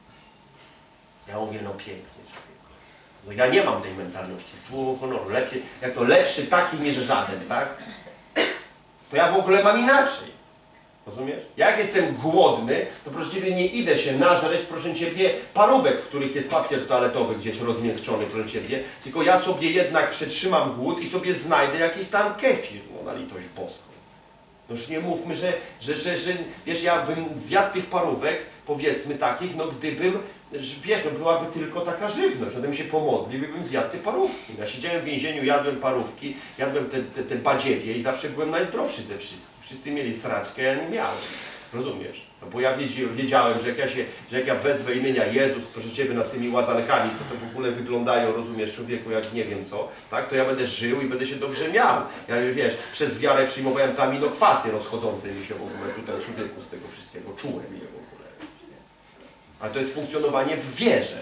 Ja mówię: no pięknie, człowieku. No ja nie mam tej mentalności, słowo honoru. Jak to lepszy taki niż żaden, tak? To ja w ogóle mam inaczej. Rozumiesz? Jak jestem głodny, to proszę Ciebie nie idę się nażreć, proszę Ciebie, parówek, w których jest papier toaletowy gdzieś rozmiękczony, proszę Ciebie, tylko ja sobie jednak przetrzymam głód i sobie znajdę jakiś tam kefir, no na litość boską. No już nie mówmy, że wiesz, ja bym zjadł tych parówek, powiedzmy takich, no gdybym, wiesz, no byłaby tylko taka żywność, żebym się pomodlił i bym zjadł te parówki. Ja siedziałem w więzieniu, jadłem parówki, jadłem te badziewie i zawsze byłem najzdrowszy ze wszystkich. Wszyscy mieli sraczkę, ja nie miałem. Rozumiesz? No bo ja wiedziałem, że jak ja wezwę imienia Jezus, proszę Ciebie, nad tymi łazankami, co to w ogóle wyglądają, rozumiesz, człowieku, jak nie wiem co, tak, to ja będę żył i będę się dobrze miał. Ja, wiesz, przez wiarę przyjmowałem te aminokwasy rozchodzące mi się w ogóle tutaj, człowieku, z tego wszystkiego, czułem je w ogóle. Ale to jest funkcjonowanie w wierze.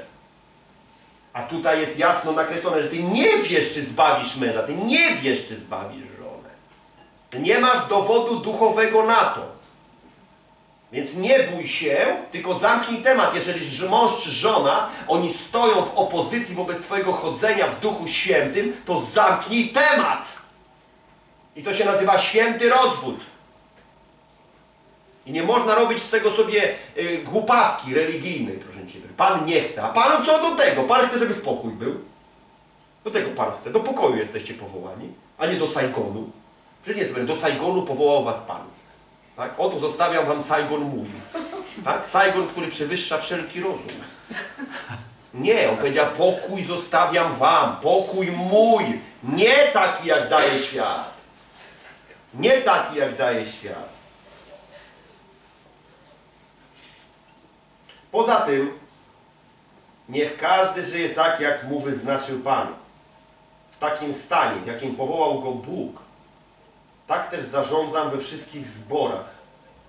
A tutaj jest jasno nakreślone, że Ty nie wiesz, czy zbawisz męża, Ty nie wiesz, czy zbawisz żonę. Ty nie masz dowodu duchowego na to. Więc nie bój się, tylko zamknij temat. Jeżeli mąż czy żona, oni stoją w opozycji wobec Twojego chodzenia w Duchu Świętym, to zamknij temat. I to się nazywa święty rozwód. I nie można robić z tego sobie głupawki religijnej, proszę Ciebie. Pan nie chce. A Panu co do tego? Pan chce, żeby spokój był. Do tego Pan chce. Do pokoju jesteście powołani, a nie do Saigonu. Przecież nie, do Saigonu powołał Was Pan. Tak? Oto zostawiam Wam Saigon mój. Tak? Saigon, który przewyższa wszelki rozum. Nie, on powiedział, pokój zostawiam Wam, pokój mój. Nie taki, jak daje świat. Nie taki, jak daje świat. Poza tym, niech każdy żyje tak, jak mu wyznaczył Pan. W takim stanie, w jakim powołał go Bóg. Tak też zarządzam we wszystkich zborach.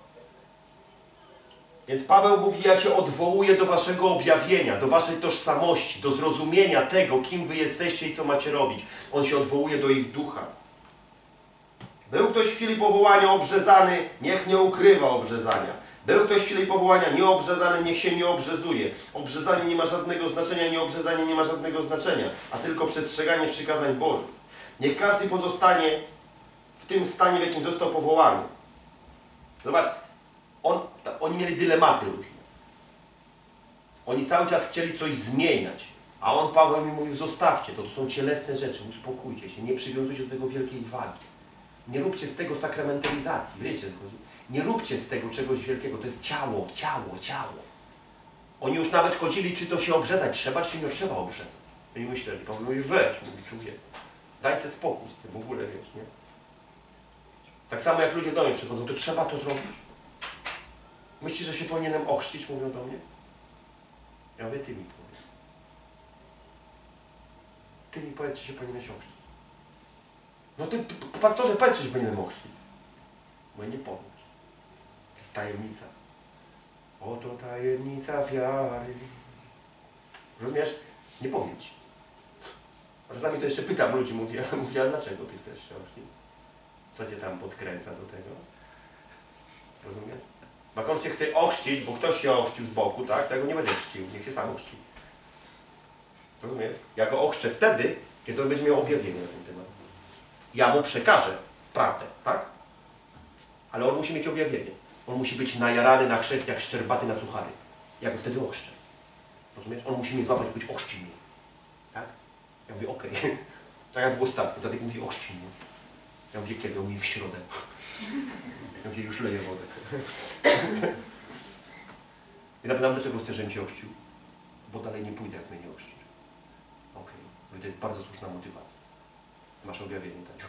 Więc Paweł mówi, ja się odwołuję do waszego objawienia, do waszej tożsamości, do zrozumienia tego, kim wy jesteście i co macie robić. On się odwołuje do ich ducha. Był ktoś w chwili powołania obrzezany, niech nie ukrywa obrzezania. Był ktoś w chwili powołania nieobrzezany, niech się nie obrzezuje. Obrzezanie nie ma żadnego znaczenia, nieobrzezanie nie ma żadnego znaczenia, a tylko przestrzeganie przykazań Bożych. Niech każdy pozostanie w tym stanie, w jakim został powołany. Zobacz, oni mieli dylematy różne. Oni cały czas chcieli coś zmieniać. A on, Paweł, mi mówił, zostawcie to, to są cielesne rzeczy, uspokójcie się, nie przywiązujcie do tego wielkiej wagi. Nie róbcie z tego sakramentalizacji, wiecie, nie róbcie z tego czegoś wielkiego, to jest ciało, ciało, ciało. Oni już nawet chodzili, czy to się obrzezać trzeba, czy nie trzeba obrzezać. I myśleli, Paweł mówi, weź, mówi, człowiek, daj sobie spokój z tym, w ogóle, wiesz, nie? Tak samo jak ludzie do mnie przychodzą, to trzeba to zrobić. Myślisz, że się powinienem ochrzcić, mówią do mnie? Ja mówię, ty mi powiedz. Ty mi powiedz, czy się powinieneś ochrzcić. No ty, pastorze, powiedz, czy się powinienem ochrzcić. Bo ja nie powiem. To jest tajemnica. Oto tajemnica wiary. Rozumiesz? Nie powiem ci. Czasami to jeszcze pytam ludzi, mówię, a dlaczego ty chcesz się ochrzcić? Co cię tam podkręca do tego? Rozumiesz? Bo jak on cię chce ochrzcić, bo ktoś się ochrzcił z boku, tak? To ja go nie będę chrzcił, niech się sam ochrzci. Rozumiesz? Ja go ochrzczę wtedy, kiedy on będzie miał objawienie na ten temat. Ja mu przekażę prawdę, tak? Ale on musi mieć objawienie. On musi być najarany na chrzest jak szczerbaty na suchary. Ja go wtedy ochrzczę. Rozumiesz? On musi mnie złapać i być ochrzci mnie. Tak? Ja mówię, okej. Tak jak było ostatnio. Tadek mówi, ochrzci mnie. Ja mówię, kiedy? On mówi, w środę. Ja mówię, już leję wodę. I zapytam, dlaczego chcesz, żebym cię ochrzcił? Bo dalej nie pójdę, jak mnie nie ochrzcisz. Okej. To jest bardzo słuszna motywacja. Masz objawienie, Tadziu.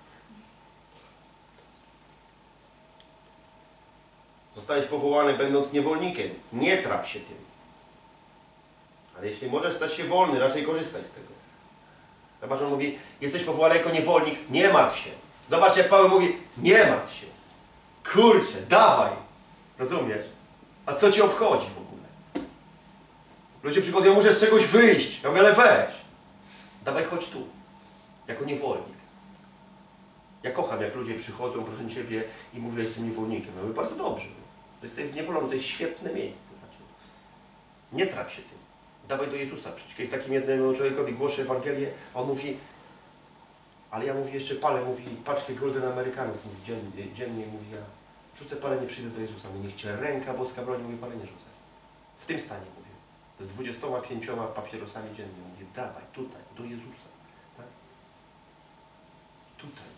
Zostałeś powołany, będąc niewolnikiem. Nie trap się tym. Ale jeśli możesz stać się wolny, raczej korzystaj z tego. Zobacz, on mówi, jesteś powołany jako niewolnik, nie martw się. Zobacz, jak Paweł mówi, nie martw się. Kurczę, dawaj. Rozumiesz? A co ci obchodzi w ogóle? Ludzie przychodzą, ja muszę z czegoś wyjść. Ja mówię, ale weź. Dawaj, chodź tu. Jako niewolnik. Ja kocham, jak ludzie przychodzą, proszę Ciebie, i mówią, ja jestem niewolnikiem. Ja mówię, bardzo dobrze. Jesteś zniewolony, to jest świetne miejsce. Nie trap się tym. Dawaj do Jezusa. Przecież jest takim jednemu człowiekowi, głoszę Ewangelię, a on mówi, ale ja mówię, jeszcze palę, mówi, paczkę Golden Amerykanów, mówi, dziennie mówi, ja rzucę palę, nie przyjdę do Jezusa. Mówi, niech Cię ręka boska broni, mówi, palę nie rzucaj. W tym stanie mówię. Z 25 papierosami dziennie. Mówię, dawaj, tutaj, do Jezusa. Tak? Tutaj.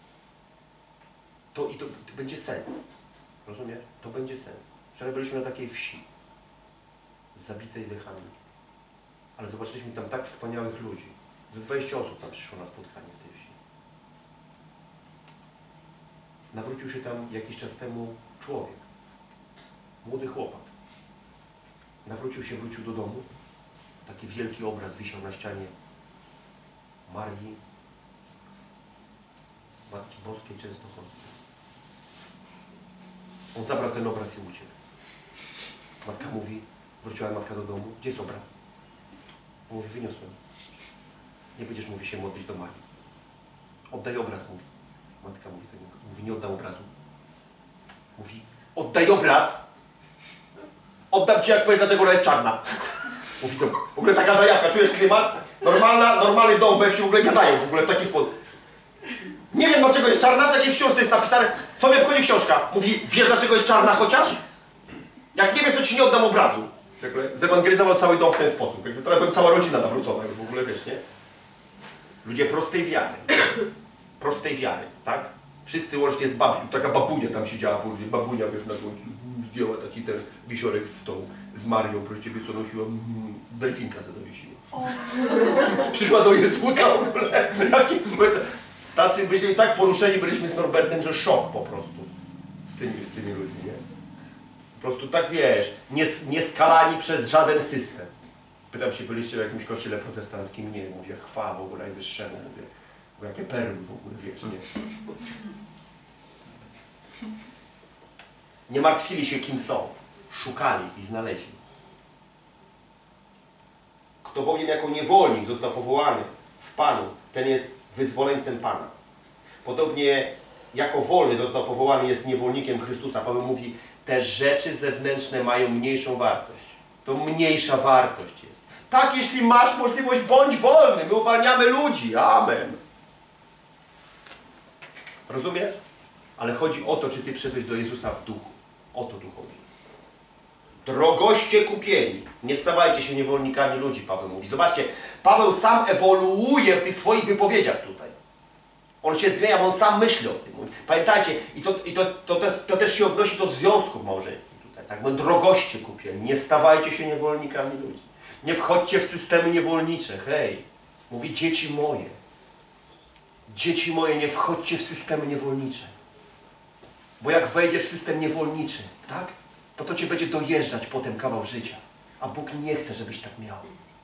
To będzie sens. Rozumiesz? To będzie sens. Wczoraj byliśmy na takiej wsi. Zabitej dechami. Ale zobaczyliśmy tam tak wspaniałych ludzi. Ze 20 osób tam przyszło na spotkanie w tej wsi. Nawrócił się tam jakiś czas temu człowiek. Młody chłopak. Nawrócił się, wrócił do domu. Taki wielki obraz wisiał na ścianie Marii, Matki Boskiej Częstochowskiej. On zabrał ten obraz i uciekł. Matka mówi, wróciła matka do domu, gdzie jest obraz? On mówi, wyniosłem. Nie będziesz, mówi, się modlić do Marii. Oddaj obraz, mówi. Matka mówi, to nie, mówi, nie oddam obrazu. Mówi, oddaj obraz! Oddam Ci, jak powiesz, dlaczego ona jest czarna. Mówi, to w ogóle taka zajawka, czujesz klimat? Normalny dom we wsi, w ogóle gadają w ogóle w taki sposób. Nie wiem, dlaczego jest czarna, w jakiej książce jest napisane. To mnie obchodzi książka. Mówi, wiesz dlaczego jest czarna chociaż? Jak nie wiesz, to ci nie oddam obrazu. Jakby zewangelizował cały dom w ten sposób. Jakby to cała rodzina nawrócona już w ogóle, wiesz, nie? Ludzie prostej wiary. Prostej wiary, tak? Wszyscy łącznie z babcią. Taka babunia tam siedziała, babunia, wiesz, na końcu zdjęła taki ten wisiorek z tą, z Marią, proszę ciebie, co nosiła, delfinka se zawiesiła. Przyszła do Jezusa w ogóle. Tacy byliśmy tak poruszeni byliśmy z Norbertem, że szok po prostu z tymi ludźmi, nie? Po prostu tak, wiesz, nie skalani przez żaden system. Pytam się, byliście w jakimś kościele protestanckim? Nie, mówię, chwała Bogu Najwyższemu, mówię, jakie perły w ogóle, wiesz, nie? Nie martwili się, kim są. Szukali i znaleźli. Kto bowiem jako niewolnik został powołany w Panu, ten jest wyzwoleńcem Pana. Podobnie jako wolny został powołany, jest niewolnikiem Chrystusa. Paweł mówi, te rzeczy zewnętrzne mają mniejszą wartość. To mniejsza wartość jest. Tak, jeśli masz możliwość, bądź wolny. My uwalniamy ludzi. Amen. Rozumiesz? Ale chodzi o to, czy ty przyszedłeś do Jezusa w duchu. O to tu chodzi. Drogoście kupieni. Nie stawajcie się niewolnikami ludzi, Paweł mówi. Zobaczcie, Paweł sam ewoluuje w tych swoich wypowiedziach tutaj. On się zmienia, bo on sam myśli o tym. Pamiętajcie, to też się odnosi do związków małżeńskich tutaj. Tak? Mówię, drogoście kupieni. Nie stawajcie się niewolnikami ludzi. Nie wchodźcie w systemy niewolnicze. Hej, mówi, dzieci moje. Dzieci moje, nie wchodźcie w systemy niewolnicze. Bo jak wejdziesz w system niewolniczy, tak? To cię będzie dojeżdżać potem kawał życia. A Bóg nie chce, żebyś tak miał.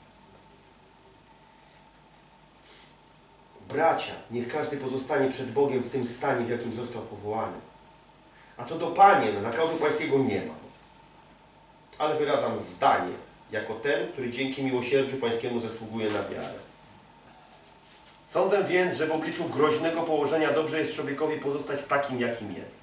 Bracia, niech każdy pozostanie przed Bogiem w tym stanie, w jakim został powołany. A co do panien, nakazu pańskiego nie ma. Ale wyrażam zdanie, jako ten, który dzięki miłosierdziu pańskiemu zasługuje na wiarę. Sądzę więc, że w obliczu groźnego położenia dobrze jest człowiekowi pozostać takim, jakim jest.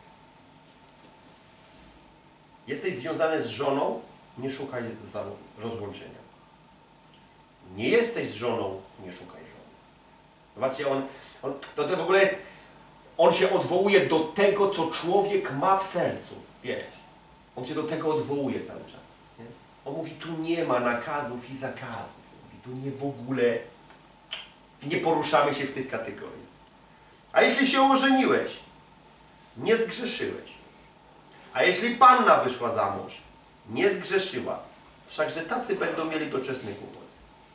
Jesteś związany z żoną, nie szukaj rozłączenia. Nie jesteś z żoną, nie szukaj żony. Zobaczcie, to w ogóle jest, on się odwołuje do tego, co człowiek ma w sercu. Wiesz, on się do tego odwołuje cały czas. Nie? On mówi, tu nie ma nakazów i zakazów. Mówi, tu nie w ogóle, nie poruszamy się w tych kategoriach. A jeśli się ożeniłeś, nie zgrzeszyłeś. A jeśli panna wyszła za mąż, nie zgrzeszyła, wszakże tacy będą mieli doczesny kłopot.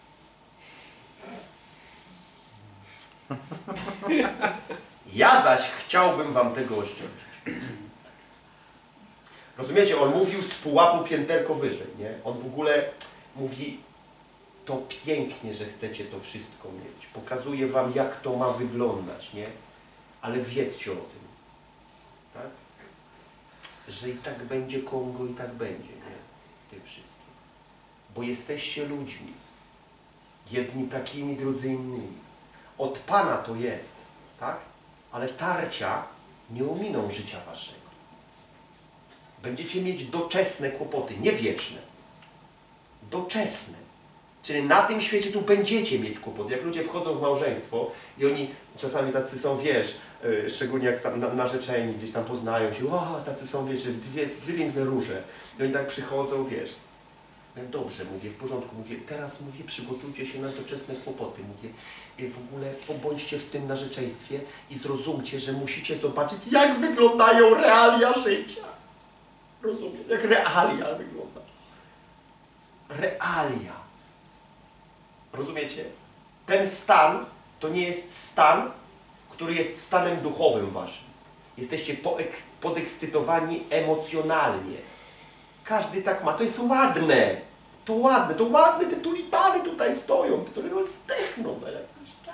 Ja zaś chciałbym wam tego oszczędzić. Rozumiecie, on mówił z pułapu pięterko wyżej, nie? On w ogóle mówi, to pięknie, że chcecie to wszystko mieć. Pokazuje wam, jak to ma wyglądać, nie? Ale wiedzcie o tym, tak? Że i tak będzie Kongo, i tak będzie, nie? Tym wszystkim. Bo jesteście ludźmi. Jedni takimi, drudzy innymi. Od Pana to jest, tak? Ale tarcia nie ominą życia waszego. Będziecie mieć doczesne kłopoty, nie wieczne. Doczesne. Czyli na tym świecie tu będziecie mieć kłopoty. Jak ludzie wchodzą w małżeństwo i oni czasami tacy są, wiesz, szczególnie jak tam narzeczeni gdzieś tam poznają się, o, tacy są, wiecie, dwie piękne róże. I oni tak przychodzą, wiesz. Dobrze, mówię, w porządku, mówię, teraz mówię, przygotujcie się na doczesne kłopoty, mówię, w ogóle pobądźcie w tym narzeczeństwie i zrozumcie, że musicie zobaczyć, jak wyglądają realia życia. Rozumiem, jak realia wygląda. Realia. Rozumiecie? Ten stan to nie jest stan, który jest stanem duchowym waszym. Jesteście podekscytowani emocjonalnie. Każdy tak ma. To jest ładne. To ładne te tulipany tutaj stoją, które zdechną za jakiś czas.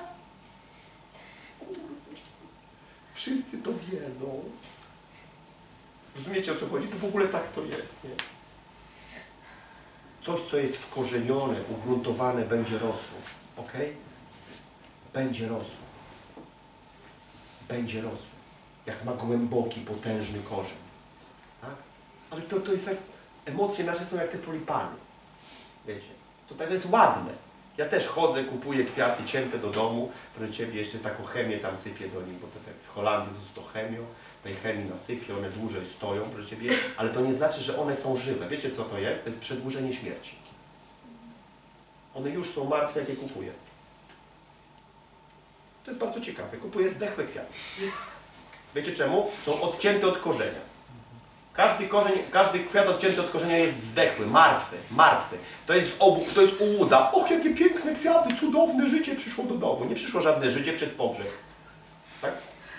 Wszyscy to wiedzą. Rozumiecie, o co chodzi? To w ogóle tak to jest, nie? Coś, co jest wkorzenione, ugruntowane, będzie rosło. Ok? Będzie rosło. Będzie rosło. Jak ma głęboki, potężny korzeń. Tak? Ale to jest jak... Emocje nasze są jak te tulipany. Wiecie? To tak jest ładne. Ja też chodzę, kupuję kwiaty cięte do domu, proszę Ciebie, jeszcze taką chemię tam sypię do nich, bo to tak w Holandii to jest to chemią, tej chemii nasypię, one dłużej stoją, proszę Ciebie, ale to nie znaczy, że one są żywe. Wiecie co to jest? To jest przedłużenie śmierci. One już są martwe, jak je kupuję. To jest bardzo ciekawe. Kupuję zdechłe kwiaty. Wiecie czemu? Są odcięte od korzenia. Każdy kwiat odcięty od korzenia jest zdechły, martwy. To jest ułuda. Och, jakie piękne kwiaty, cudowne życie przyszło do domu. Nie przyszło żadne życie przed pogrzeb. Tak?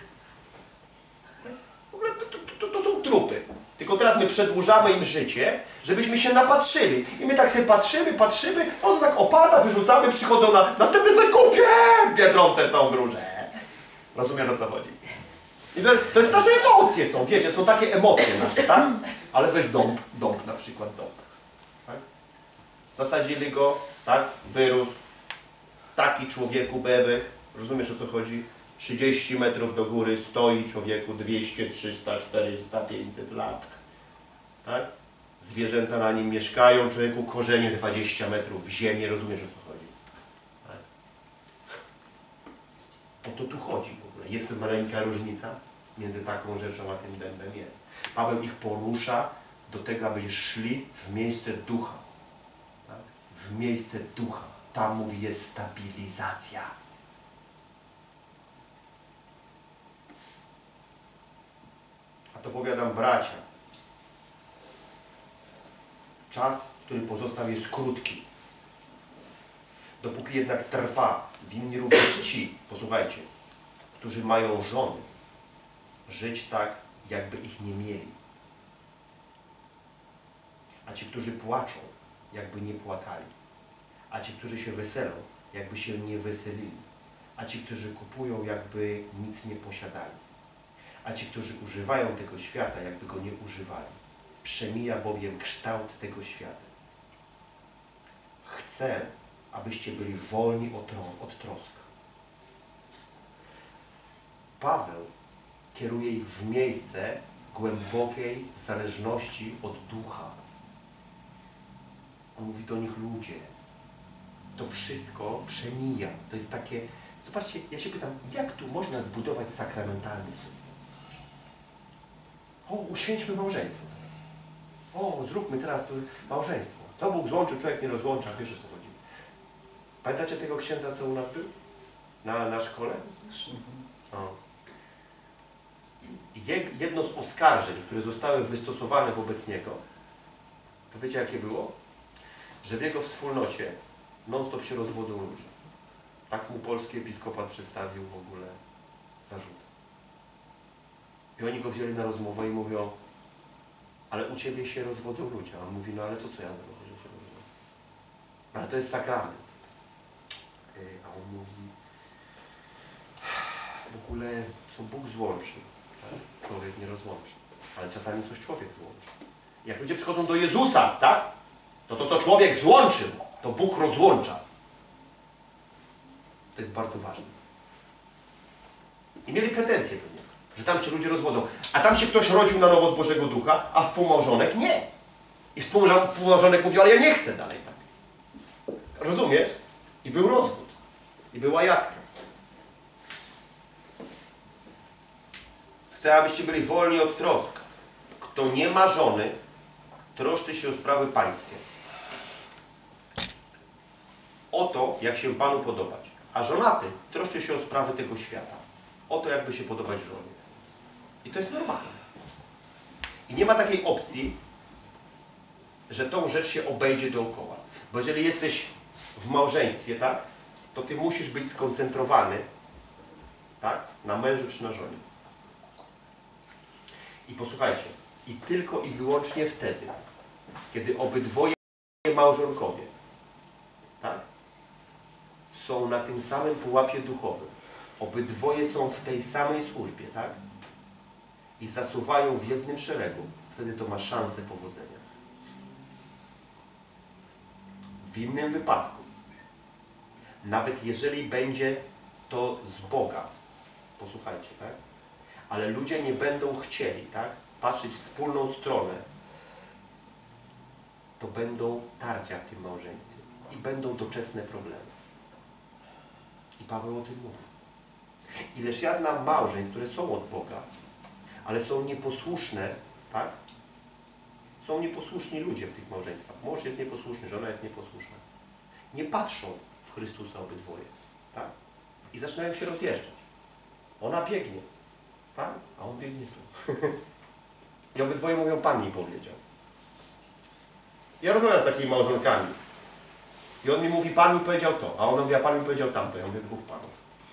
W ogóle to są trupy. Tylko teraz my przedłużamy im życie, żebyśmy się napatrzyli. I my tak sobie patrzymy, no to tak opada, wyrzucamy, przychodzą na następne zakupie. W Biedronce są duże. Rozumiesz, o co chodzi? I to jest nasze emocje są, wiecie, są takie emocje nasze, tak? Ale weź dąb na przykład, tak? Zasadzili go, tak? Wyrósł. Taki człowieku bebech, rozumiesz, o co chodzi? 30 metrów do góry stoi człowieku 200, 300, 400, 500 lat. Tak? Zwierzęta na nim mieszkają, człowieku korzenie 20 metrów w ziemię, rozumiesz, o co chodzi? Tak? O to tu chodzi w ogóle. Jest maleńka różnica między taką rzeczą a tym dębem jest. Paweł ich porusza do tego, aby szli w miejsce ducha. Tak? W miejsce ducha. Tam mówi jest stabilizacja. A to powiadam bracia. Czas, który pozostał jest krótki. Dopóki jednak trwa, winni również ci, posłuchajcie, którzy mają żony, żyć tak, jakby ich nie mieli. A ci, którzy płaczą, jakby nie płakali. A ci, którzy się weselą, jakby się nie weselili. A ci, którzy kupują, jakby nic nie posiadali. A ci, którzy używają tego świata, jakby go nie używali. Przemija bowiem kształt tego świata. Chcę, abyście byli wolni od trosk. Paweł kieruje ich w miejsce głębokiej zależności od ducha. On mówi do nich: ludzie, to wszystko przemija. To jest takie... Zobaczcie, ja się pytam, jak tu można zbudować sakramentalny system? O, uświęćmy małżeństwo. O, zróbmy teraz to małżeństwo. To Bóg złączy, człowiek nie rozłącza. Wiesz, o co chodzi. Pamiętacie tego księdza, co u nas był? Na szkole? O. Jedno z oskarżeń, które zostały wystosowane wobec niego, to wiecie, jakie było? Że w jego wspólnocie non-stop się rozwodzą ludzie. Tak mu polski episkopat przedstawił w ogóle zarzut. I oni go wzięli na rozmowę i mówią: ale u Ciebie się rozwodzą ludzie. A on mówi: no ale to co ja zrobię, że się rozwodzą? Ale to jest sakrament. A on mówi: w ogóle co Bóg złączy, tak? Człowiek nie rozłączy. Ale czasami coś człowiek złączy. Jak ludzie przychodzą do Jezusa, tak? To człowiek złączył, to Bóg rozłącza. To jest bardzo ważne. I mieli pretensje do niego, że tam się ludzie rozwodzą. A tam się ktoś rodził na nowo z Bożego Ducha, a współmałżonek nie. I współmałżonek mówił: ale ja nie chcę dalej tak. Rozumiesz? I był rozwód. I była jadka. Chcę, abyście byli wolni od trosk. Kto nie ma żony, troszczy się o sprawy pańskie. O to, jak się Panu podobać. A żonaty troszczy się o sprawy tego świata. O to, jakby się podobać żonie. I to jest normalne. I nie ma takiej opcji, że tą rzecz się obejdzie dookoła. Bo jeżeli jesteś w małżeństwie, tak, to ty musisz być skoncentrowany, tak, na mężu czy na żonie. I posłuchajcie, i tylko i wyłącznie wtedy, kiedy obydwoje małżonkowie, tak, są na tym samym pułapie duchowym, obydwoje są w tej samej służbie, tak, i zasuwają w jednym szeregu, wtedy to ma szansę powodzenia. W innym wypadku, nawet jeżeli będzie to z Boga, posłuchajcie, tak, ale ludzie nie będą chcieli, tak, patrzeć w wspólną stronę, to będą tarcia w tym małżeństwie. i będą doczesne problemy. I Paweł o tym mówi. Ileż ja znam małżeństw, które są od Boga, ale są nieposłuszne, tak? Są nieposłuszni ludzie w tych małżeństwach. Mąż jest nieposłuszny, żona jest nieposłuszna. Nie patrzą w Chrystusa obydwoje, tak? I zaczynają się rozjeżdżać. Ona biegnie, tak? A on biegnie tu. I obydwoje mówią, Pan mi powiedział. Ja rozmawiam z takimi małżonkami. I on mi mówi, Pan mi powiedział to, a ona mówi, a Pan mi powiedział tamto. Ja mówię, dwóch panów.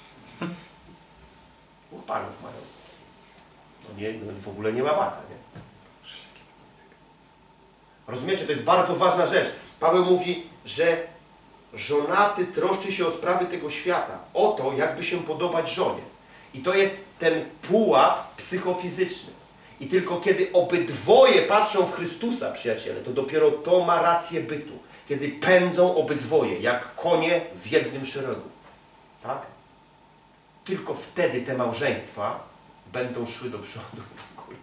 Dwóch panów mają. No nie, no w ogóle nie ma bata, nie? Rozumiecie, to jest bardzo ważna rzecz. Paweł mówi, że żonaty troszczy się o sprawy tego świata, o to, jakby się podobać żonie. I to jest ten pułap psychofizyczny. I tylko kiedy obydwoje patrzą w Chrystusa, przyjaciele, to dopiero to ma rację bytu. Kiedy pędzą obydwoje, jak konie w jednym szeregu. Tak? Tylko wtedy te małżeństwa będą szły do przodu w ogóle.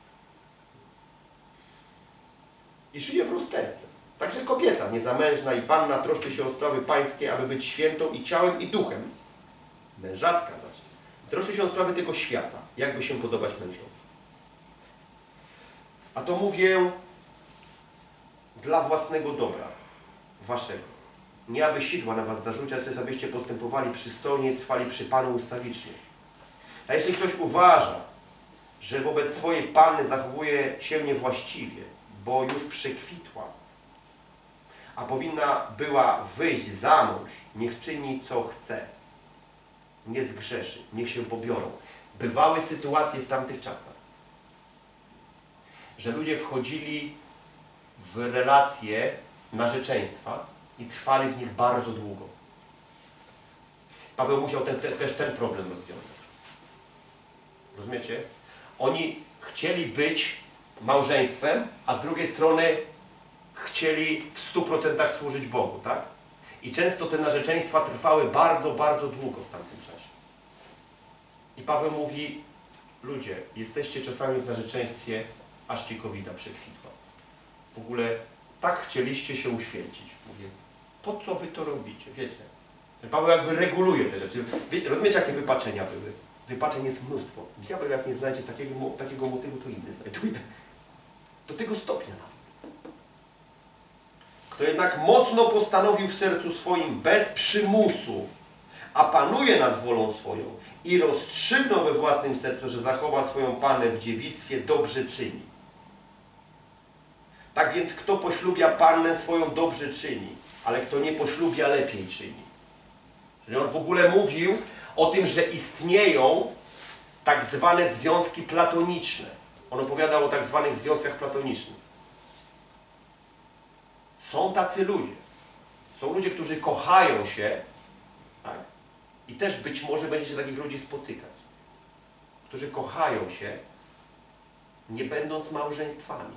I szyje w rozterce. Także kobieta niezamężna i panna troszczy się o sprawy pańskie, aby być świętą i ciałem, i duchem. Mężatka zaś troszczy się o sprawy tego świata, jakby się podobać mężowi. A to mówię dla własnego dobra, waszego. Nie aby sidła na was zarzucać, lecz abyście postępowali przystojnie i trwali przy Panu ustawicznie. A jeśli ktoś uważa, że wobec swojej panny zachowuje się niewłaściwie, bo już przekwitła, a powinna była wyjść za mąż, niech czyni co chce. Nie zgrzeszy, niech się pobiorą. Bywały sytuacje w tamtych czasach, że ludzie wchodzili w relacje narzeczeństwa i trwali w nich bardzo długo. Paweł musiał też ten problem rozwiązać. Rozumiecie? Oni chcieli być małżeństwem, a z drugiej strony chcieli w 100% służyć Bogu, tak? I często te narzeczeństwa trwały bardzo, bardzo długo w tamtym czasie. I Paweł mówi, ludzie, jesteście czasami w narzeczeństwie, aż ci kobita przekwitła. W ogóle tak chcieliście się uświęcić. Mówię, po co wy to robicie? Wiecie? Paweł jakby reguluje te rzeczy. Rozumiecie, jakie wypaczenia były? Wypaczeń jest mnóstwo. Diabeł jak nie znajdzie takiego motywu, to inny znajduje. Do tego stopnia nawet. Kto jednak mocno postanowił w sercu swoim bez przymusu, a panuje nad wolą swoją i rozstrzygnął we własnym sercu, że zachowa swoją pannę w dziewictwie, dobrze czyni. Tak więc kto poślubia pannę swoją, dobrze czyni, ale kto nie poślubia, lepiej czyni. Czyli on w ogóle mówił o tym, że istnieją tak zwane związki platoniczne. On opowiadał o tak zwanych związkach platonicznych. Są tacy ludzie. Są ludzie, którzy kochają się, tak? I też być może będziecie takich ludzi spotykać, którzy kochają się, nie będąc małżeństwami.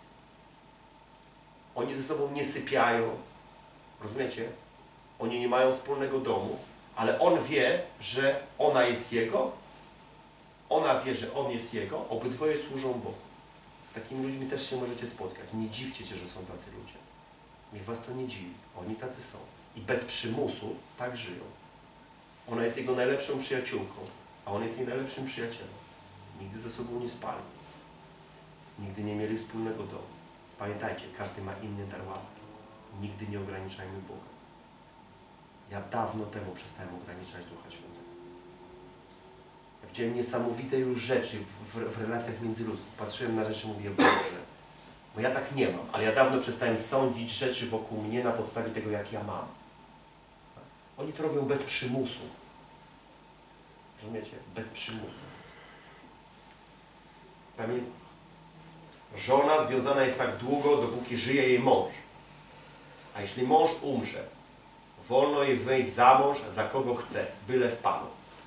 Oni ze sobą nie sypiają, rozumiecie? Oni nie mają wspólnego domu, ale on wie, że ona jest jego, ona wie, że on jest jego, obydwoje służą Bogu. Z takimi ludźmi też się możecie spotkać. Nie dziwcie się, że są tacy ludzie. Niech was to nie dziwi. Oni tacy są. I bez przymusu tak żyją. Ona jest jego najlepszą przyjaciółką, a on jest jej najlepszym przyjacielem. Nigdy ze sobą nie spali. Nigdy nie mieli wspólnego domu. Pamiętajcie, każdy ma inny dar łaski. Nigdy nie ograniczajmy Boga. Ja dawno temu przestałem ograniczać Ducha Świętego. Ja widziałem niesamowite już rzeczy w relacjach międzyludzkich. Patrzyłem na rzeczy i mówię, Boże, bo ja tak nie mam, ale ja dawno przestałem sądzić rzeczy wokół mnie na podstawie tego, jak ja mam. Oni to robią bez przymusu. Rozumiecie? Bez przymusu. Pamiętajcie, żona związana jest tak długo, dopóki żyje jej mąż. A jeśli mąż umrze, wolno jej wyjść za mąż, za kogo chce, byle w Panu.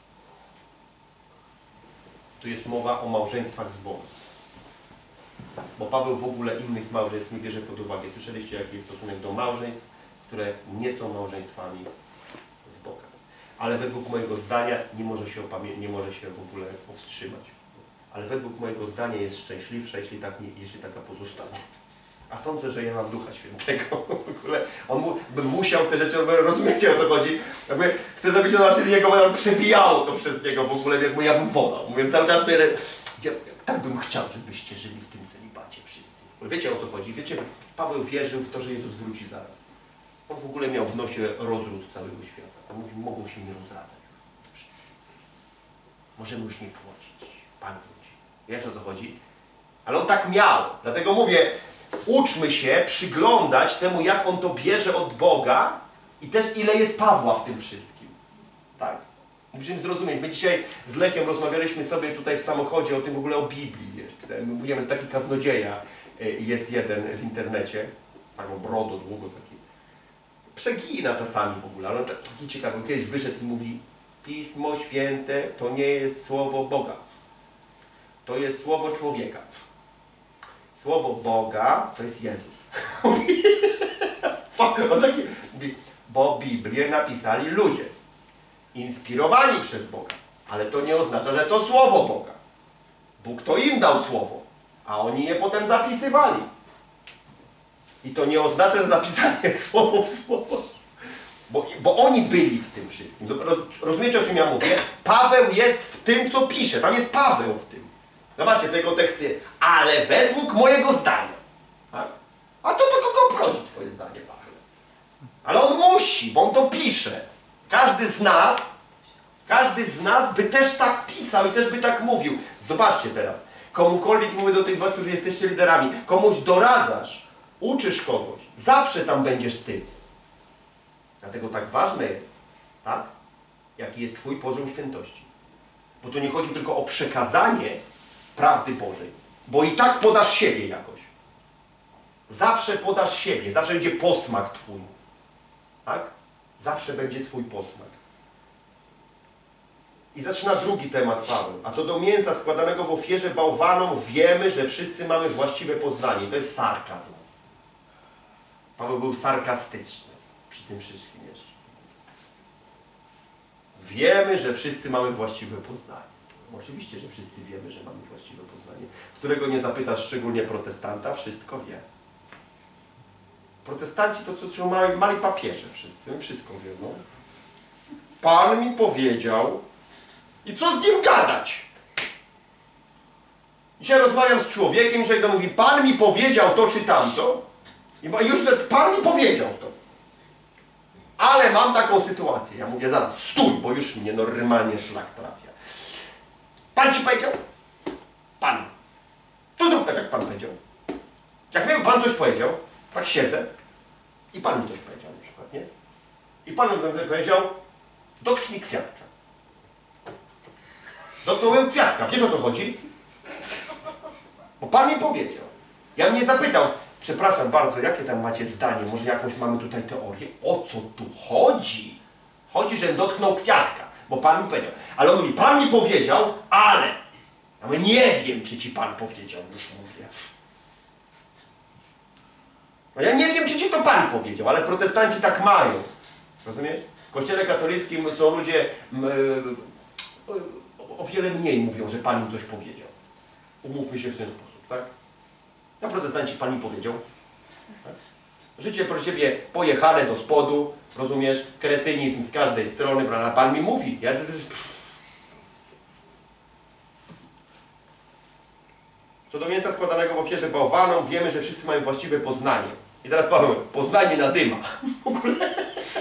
Tu jest mowa o małżeństwach z Bogiem. Bo Paweł w ogóle innych małżeństw nie bierze pod uwagę. Słyszeliście, jaki jest stosunek do małżeństw, które nie są małżeństwami z Boga. Ale według mojego zdania nie może się w ogóle powstrzymać. Ale według mojego zdania jest szczęśliwsza, jeśli taka pozostanie. A sądzę, że ja mam Ducha Świętego. W ogóle bym musiał te rzeczy, rozumiecie o co chodzi? Jakby chcę, żebyście zobaczyli, jak on przebijało to przez niego w ogóle, jak ja bym wolał. Mówię cały czas, tak bym chciał, żebyście żyli w tym celibacie wszyscy. Wiecie o co chodzi? Wiecie, Paweł wierzył w to, że Jezus wróci zaraz. On w ogóle miał w nosie rozród całego świata. On mówi, mogą się nie rozradzać już wszyscy. Możemy już nie płocić. Pan wróci. Wiesz o co chodzi? Ale on tak miał. Dlatego mówię, uczmy się przyglądać temu, jak on to bierze od Boga i też ile jest Pawła w tym wszystkim. Tak? Musimy zrozumieć. My dzisiaj z Lechem rozmawialiśmy sobie tutaj w samochodzie o tym w ogóle o Biblii. Wiesz? Mówiłem, że taki kaznodzieja jest jeden w internecie. Taką brodą, długo taki. Przegina czasami w ogóle, ale on taki ciekawy. On kiedyś wyszedł i mówi, Pismo Święte to nie jest słowo Boga. To jest słowo człowieka. Słowo Boga to jest Jezus. On taki mówi, bo Biblię napisali ludzie. Inspirowani przez Boga. Ale to nie oznacza, że to słowo Boga. Bóg to im dał słowo, a oni je potem zapisywali. I to nie oznacza, że zapisali je słowo w słowo. Bo oni byli w tym wszystkim. Rozumiecie, o czym ja mówię? Paweł jest w tym, co pisze. Tam jest Paweł w tym. Zobaczcie tego teksty. Ale według mojego zdania. Tak? A to do kogo obchodzi twoje zdanie, Paweł? Ale on musi, bo on to pisze. Każdy z nas by też tak pisał i też by tak mówił. Zobaczcie teraz. Komukolwiek, mówię do tych z was, którzy jesteście liderami, komuś doradzasz, uczysz kogoś, zawsze tam będziesz ty. Dlatego tak ważne jest, tak? Jaki jest twój poziom świętości. Bo tu nie chodzi tylko o przekazanie prawdy Bożej, bo i tak podasz siebie jakoś. Zawsze podasz siebie, zawsze będzie posmak twój. Tak? Zawsze będzie twój posmak. I zaczyna drugi temat Paweł. A co do mięsa składanego w ofierze bałwanom, wiemy, że wszyscy mamy właściwe poznanie. To jest sarkazm. Paweł był sarkastyczny przy tym wszystkim jeszcze. Wiemy, że wszyscy mamy właściwe poznanie. Oczywiście, że wszyscy wiemy, że mamy właściwe poznanie. Którego nie zapytasz, szczególnie protestanta, wszystko wie. Protestanci to co mali papieże wszyscy, wszystko wiedzą. Pan mi powiedział i co z nim gadać? Dzisiaj rozmawiam z człowiekiem i człowiek mówi, Pan mi powiedział to czy tamto i już Pan mi powiedział to. Ale mam taką sytuację. Ja mówię, zaraz, stój, bo już mnie normalnie szlak trafia. Pan ci powiedział? Pan. To zrób tak, jak Pan powiedział. Jak mi Pan coś powiedział, tak siedzę i Pan mi coś powiedział na przykład, nie? I Pan mi powiedział, dotknij kwiatka. Dotknąłem kwiatka. Wiesz o co chodzi? Bo Pan mi powiedział. Ja mnie zapytał, przepraszam bardzo, jakie tam macie zdanie? Może jakąś mamy tutaj teorię? O co tu chodzi? Chodzi, że dotknął kwiatka, bo Pan mi powiedział. Ale on mówi, Pan mi powiedział, ale. Ja mówię, nie wiem, czy ci Pan powiedział, już mówię. No ja nie wiem, czy ci to Pan powiedział, ale protestanci tak mają. Rozumiesz? W Kościele katolickim są ludzie o wiele mniej mówią, że Pan im coś powiedział. Umówmy się w ten sposób, tak? A protestanci Pan mi powiedział. Tak? Życie pro siebie pojechane do spodu, rozumiesz? Kretynizm z każdej strony, prawda? Pan mi mówi. Ja... Co do mięsa składanego w ofierze bałwanom, wiemy, że wszyscy mają właściwe poznanie. I teraz Paweł, poznanie nadyma. W ogóle...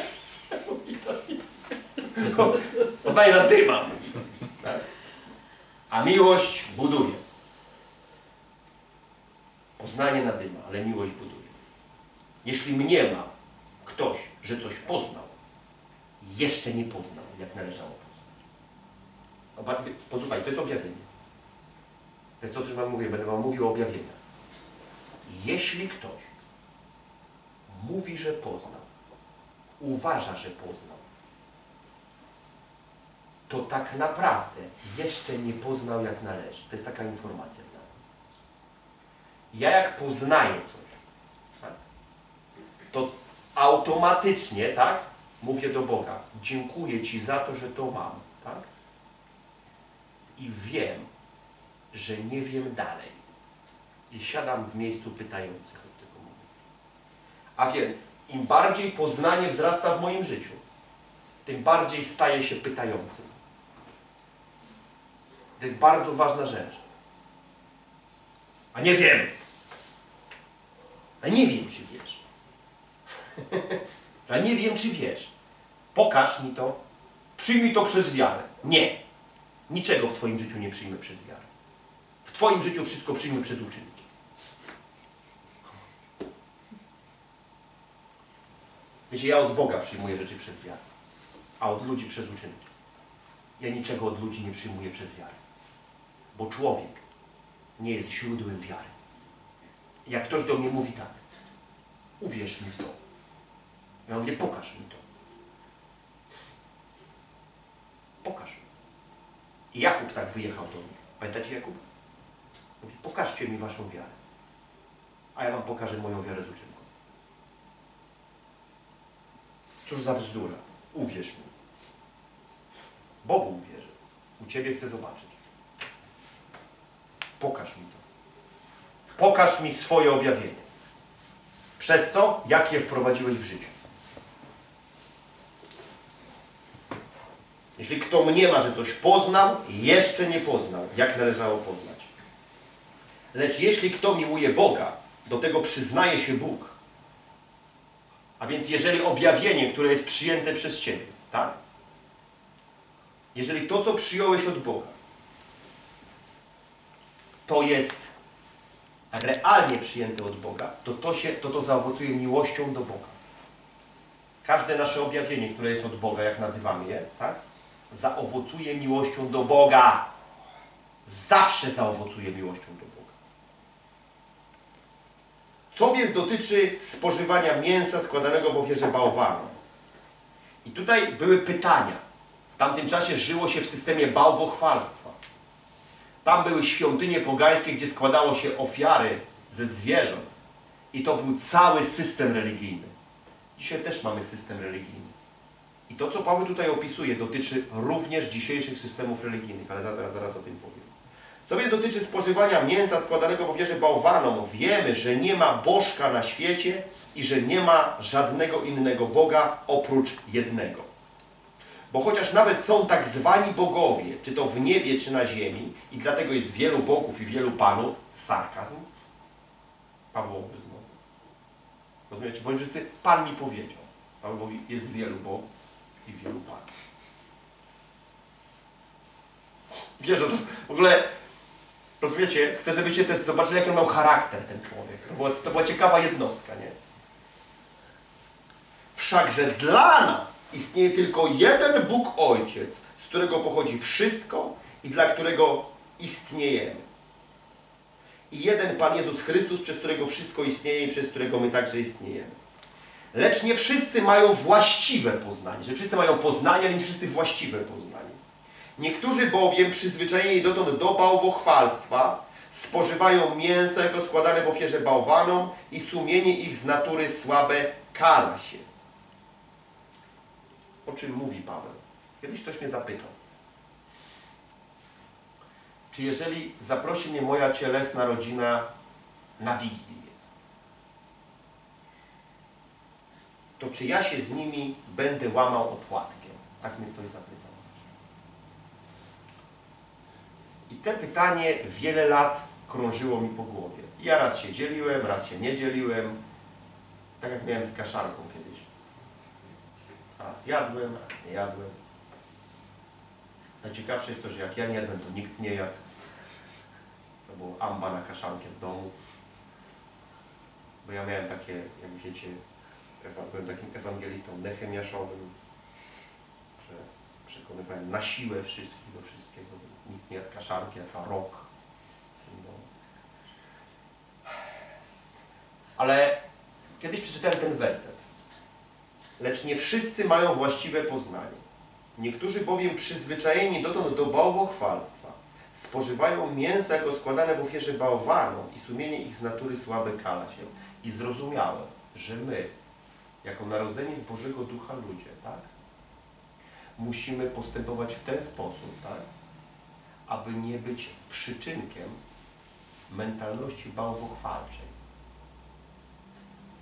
Poznanie nadyma, mówi. Tak? A miłość buduje. Poznanie nadyma, ale miłość buduje. Jeśli mniema ktoś, że coś poznał, jeszcze nie poznał, jak należało poznać. Posłuchaj, to jest objawienie. To jest to, co wam mówię, będę wam mówił o objawieniach. Jeśli ktoś mówi, że poznał, uważa, że poznał, to tak naprawdę jeszcze nie poznał, jak należy. To jest taka informacja dla nas. Ja jak poznaję coś, tak, to automatycznie, tak, mówię do Boga, dziękuję Ci za to, że to mam, tak? I wiem, że nie wiem dalej. I siadam w miejscu pytających od tego A więc im bardziej poznanie wzrasta w moim życiu, tym bardziej staję się pytającym. To jest bardzo ważna rzecz. A nie wiem. A nie wiem, czy wiesz. A nie wiem, czy wiesz. Pokaż mi to. Przyjmij to przez wiarę. Nie. Niczego w Twoim życiu nie przyjmę przez wiarę. W Twoim życiu wszystko przyjmę przez uczynki. Wiecie, ja od Boga przyjmuję rzeczy przez wiarę, a od ludzi przez uczynki. Ja niczego od ludzi nie przyjmuję przez wiarę. Bo człowiek nie jest źródłem wiary. Jak ktoś do mnie mówi tak, uwierz mi w to. Ja mówię, pokaż mi to. Pokaż mi. I Jakub tak wyjechał do nich. Pamiętacie Jakub? Mówi, pokażcie mi waszą wiarę. A ja wam pokażę moją wiarę z uczynku. Cóż za bzdura. Uwierz mi. Bogu uwierzę. U Ciebie chcę zobaczyć. Pokaż mi to. Pokaż mi swoje objawienie. Przez co? Jak je wprowadziłeś w życie. Jeśli kto mniema, że coś poznał, jeszcze nie poznał, jak należało poznać. Lecz jeśli kto miłuje Boga, do tego przyznaje się Bóg. A więc jeżeli objawienie, które jest przyjęte przez Ciebie, tak? Jeżeli to, co przyjąłeś od Boga, to jest realnie przyjęte od Boga, to zaowocuje miłością do Boga. Każde nasze objawienie, które jest od Boga, jak nazywamy je, tak? Zaowocuje miłością do Boga. Zawsze zaowocuje miłością do Boga. Co więc dotyczy spożywania mięsa składanego w ofierze bałwanom. I tutaj były pytania. W tamtym czasie żyło się w systemie bałwochwalstwa. Tam były świątynie pogańskie, gdzie składało się ofiary ze zwierząt. I to był cały system religijny. Dzisiaj też mamy system religijny. I to, co Paweł tutaj opisuje, dotyczy również dzisiejszych systemów religijnych, ale zaraz o tym powiem. Co więc dotyczy spożywania mięsa składanego w ofierze bałwanom, wiemy, że nie ma bożka na świecie i że nie ma żadnego innego Boga oprócz jednego. Bo chociaż nawet są tak zwani bogowie, czy to w niebie, czy na ziemi, i dlatego jest wielu bogów i wielu panów, sarkazm Pawłowy znowu. Rozumiecie? Bo wszyscy, Pan mi powiedział. Paweł mówi, jest wielu bogów i wielu panów. Wiesz, w ogóle, rozumiecie, chcę, żebyście też zobaczyli, jaki on miał charakter, ten człowiek. To była ciekawa jednostka, nie? Wszakże dla nas istnieje tylko jeden Bóg Ojciec, z którego pochodzi wszystko i dla którego istniejemy. I jeden Pan Jezus Chrystus, przez którego wszystko istnieje i przez którego my także istniejemy. Lecz nie wszyscy mają właściwe poznanie. Że wszyscy mają poznanie, ale nie wszyscy właściwe poznanie. Niektórzy bowiem przyzwyczajeni dotąd do bałwochwalstwa spożywają mięso jako składane w ofierze bałwanom i sumienie ich z natury słabe kala się. O czym mówi Paweł? Kiedyś ktoś mnie zapytał, czy jeżeli zaprosi mnie moja cielesna rodzina na Wigilię, to czy ja się z nimi będę łamał opłatkiem? Tak mnie ktoś zapytał. I te pytanie wiele lat krążyło mi po głowie. Ja raz się dzieliłem, raz się nie dzieliłem. Tak jak miałem z kaszanką kiedyś. Raz jadłem, raz nie jadłem. Najciekawsze jest to, że jak ja nie jadłem, to nikt nie jadł. To było amba na kaszankę w domu. Bo ja miałem takie, jak wiecie, byłem takim ewangelistą nehemiaszowym, że przekonywałem na siłę wszystkich do wszystkiego. Nikt nie jadł kaszanki, jadł rok. No. Ale kiedyś przeczytałem ten werset. Lecz nie wszyscy mają właściwe poznanie. Niektórzy bowiem przyzwyczajeni dotąd do bałwochwalstwa spożywają mięso jako składane w ofierze bałwanom i sumienie ich z natury słabe kala się. I zrozumiałem, że my, jako narodzeni z Bożego Ducha ludzie, tak, musimy postępować w ten sposób, tak, aby nie być przyczynkiem mentalności bałwochwalczej.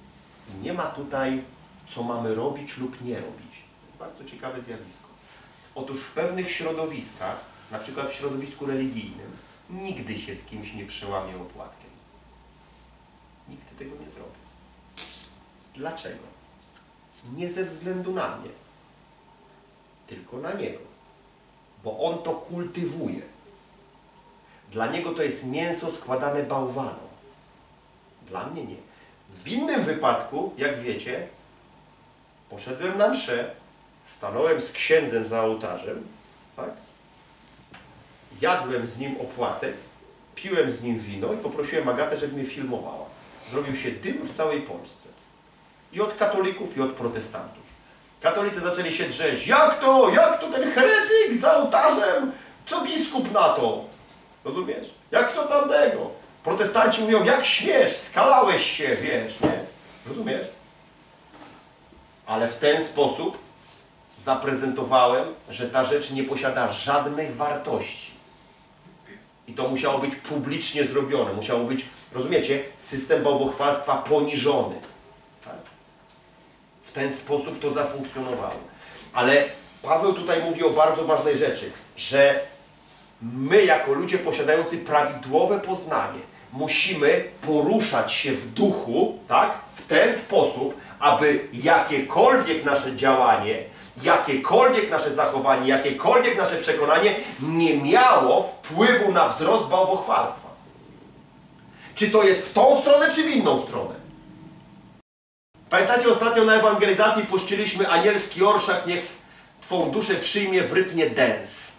I nie ma tutaj, co mamy robić lub nie robić. To jest bardzo ciekawe zjawisko. Otóż w pewnych środowiskach, na przykład w środowisku religijnym, nigdy się z kimś nie przełamie opłatkiem. Nikt tego nie zrobi. Dlaczego? Nie ze względu na mnie, tylko na niego. Bo on to kultywuje. Dla niego to jest mięso składane bałwanom. Dla mnie nie. W innym wypadku, jak wiecie, poszedłem na mszę, stanąłem z księdzem za ołtarzem, tak? Jadłem z nim opłatek, piłem z nim wino i poprosiłem Agatę, żeby mnie filmowała. Zrobił się dym w całej Polsce. I od katolików, i od protestantów. Katolicy zaczęli się drzeć. Jak to? Jak to ten heretyk za ołtarzem? Co biskup na to? Rozumiesz? Jak to tamtego? Protestanci mówią, jak śmiesz, skalałeś się, wiesz, nie? Rozumiesz? Ale w ten sposób zaprezentowałem, że ta rzecz nie posiada żadnych wartości. I to musiało być publicznie zrobione. Musiało być, rozumiecie, system bałwochwalstwa poniżony. Tak? W ten sposób to zafunkcjonowało. Ale Paweł tutaj mówi o bardzo ważnej rzeczy, że my jako ludzie posiadający prawidłowe poznanie musimy poruszać się w duchu, tak, w ten sposób, aby jakiekolwiek nasze działanie, jakiekolwiek nasze zachowanie, jakiekolwiek nasze przekonanie nie miało wpływu na wzrost bałwochwalstwa. Czy to jest w tą stronę, czy w inną stronę? Pamiętacie, ostatnio na ewangelizacji puściliśmy anielski orszak, niech Twą duszę przyjmie w rytmie dance.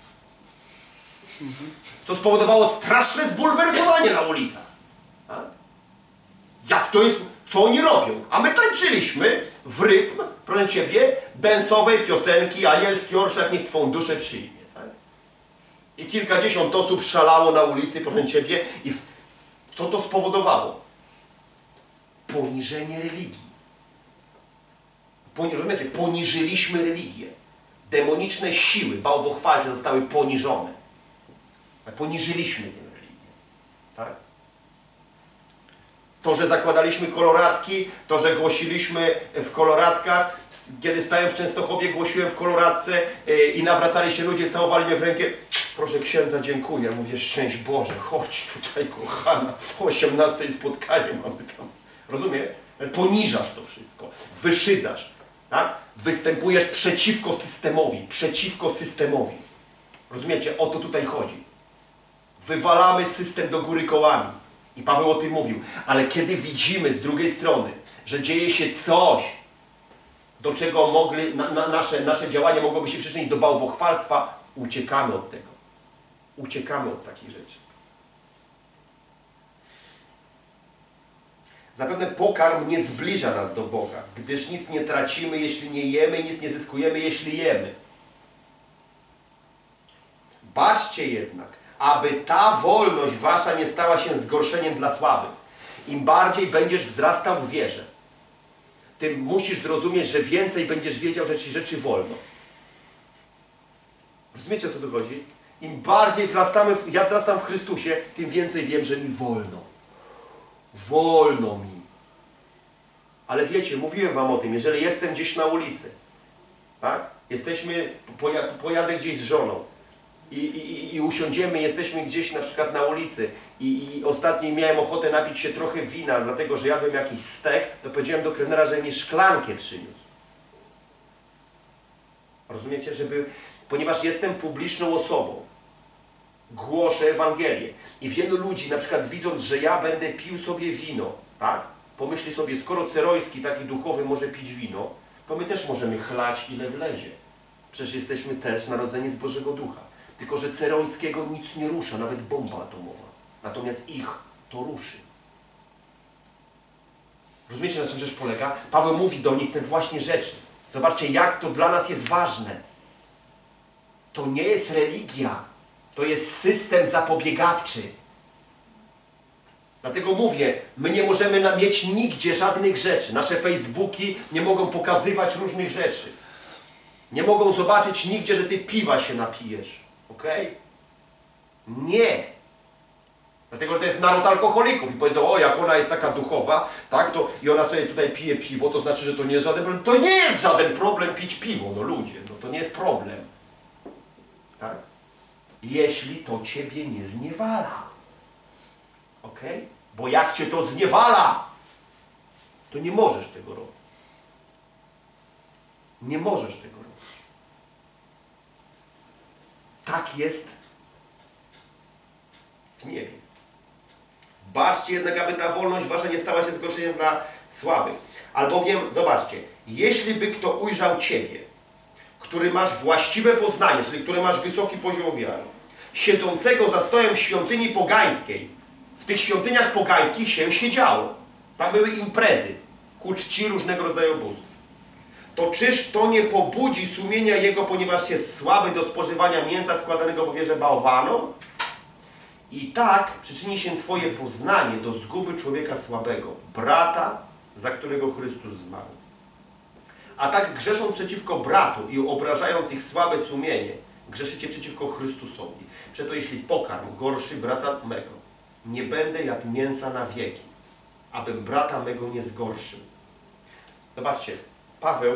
Co spowodowało straszne zbulwersowanie na ulicach. Tak? Jak to jest, co oni robią? A my tańczyliśmy w rytm, proszę Ciebie, dance'owej piosenki anielski orszak, niech Twą duszę przyjmie. Tak? I kilkadziesiąt osób szalało na ulicy, proszę Ciebie, i co to spowodowało? Poniżenie religii. Rozumiecie? Poniżyliśmy religię. Demoniczne siły bałwochwalcze zostały poniżone. Poniżyliśmy tę religię. Tak? To, że zakładaliśmy koloratki, to, że głosiliśmy w koloratkach, kiedy stałem w Częstochowie, głosiłem w koloratce i nawracali się ludzie, całowali mnie w rękę. Proszę księdza, dziękuję. Mówię, szczęść Boże, chodź tutaj, kochana. O 18 spotkanie mamy tam. Rozumiesz? Poniżasz to wszystko. Wyszydzasz. Tak? Występujesz przeciwko systemowi. Przeciwko systemowi. Rozumiecie? O to tutaj chodzi. Wywalamy system do góry kołami. I Paweł o tym mówił. Ale kiedy widzimy z drugiej strony, że dzieje się coś, do czego nasze działania mogłoby się przyczynić do bałwochwalstwa, uciekamy od tego. Uciekamy od takich rzeczy. Zapewne pokarm nie zbliża nas do Boga, gdyż nic nie tracimy, jeśli nie jemy, nic nie zyskujemy, jeśli jemy. Baczcie jednak, aby ta wolność wasza nie stała się zgorszeniem dla słabych. Im bardziej będziesz wzrastał w wierze, tym musisz zrozumieć, że więcej będziesz wiedział, że ci rzeczy wolno. Rozumiecie, o co tu chodzi? Im bardziej ja wzrastam w Chrystusie, tym więcej wiem, że mi wolno. Wolno mi. Ale wiecie, mówiłem wam o tym, jeżeli jestem gdzieś na ulicy, tak? Pojadę gdzieś z żoną i usiądziemy, jesteśmy gdzieś na przykład na ulicy i ostatnio miałem ochotę napić się trochę wina, dlatego że jadłem jakiś stek, to powiedziałem do kelnera, że mi szklankę przyniósł. Rozumiecie? Ponieważ jestem publiczną osobą, głoszę Ewangelię i wielu ludzi, na przykład widząc, że ja będę pił sobie wino, tak? Pomyśli sobie, skoro Ceroński, taki duchowy, może pić wino, to my też możemy chlać ile wlezie. Przecież jesteśmy też narodzeni z Bożego Ducha. Tylko że Cerońskiego nic nie rusza, nawet bomba atomowa. Natomiast ich to ruszy. Rozumiecie, na czym rzecz polega? Paweł mówi do nich te właśnie rzeczy. Zobaczcie, jak to dla nas jest ważne. To nie jest religia. To jest system zapobiegawczy. Dlatego mówię, my nie możemy mieć nigdzie żadnych rzeczy. Nasze Facebooki nie mogą pokazywać różnych rzeczy. Nie mogą zobaczyć nigdzie, że ty piwa się napijesz. Ok? Nie. Dlatego, że to jest naród alkoholików i powiedzą, o jak ona jest taka duchowa, tak, to i ona sobie tutaj pije piwo, to znaczy, że to nie jest żaden problem. To nie jest żaden problem pić piwo, no ludzie, no to nie jest problem. Tak? Jeśli to ciebie nie zniewala. Ok? Bo jak cię to zniewala, to nie możesz tego robić. Nie możesz tego robić. Tak jest w niebie. Baczcie jednak, aby ta wolność wasza nie stała się zgorszeniem dla słabych. Albowiem, zobaczcie, jeśli by kto ujrzał ciebie, który masz właściwe poznanie, czyli który masz wysoki poziom wiary, siedzącego za stołem w świątyni pogańskiej, w tych świątyniach pogańskich się siedziało. Tam były imprezy, ku czci różnego rodzaju bóstw. To czyż to nie pobudzi sumienia jego, ponieważ jest słaby do spożywania mięsa składanego w ofierze bałwanom? I tak przyczyni się twoje poznanie do zguby człowieka słabego, brata, za którego Chrystus zmarł. A tak grzesząc przeciwko bratu i obrażając ich słabe sumienie, grzeszycie przeciwko Chrystusowi. Przeto jeśli pokarm gorszy brata mego, nie będę jadł mięsa na wieki, abym brata mego nie zgorszył. Zobaczcie, Paweł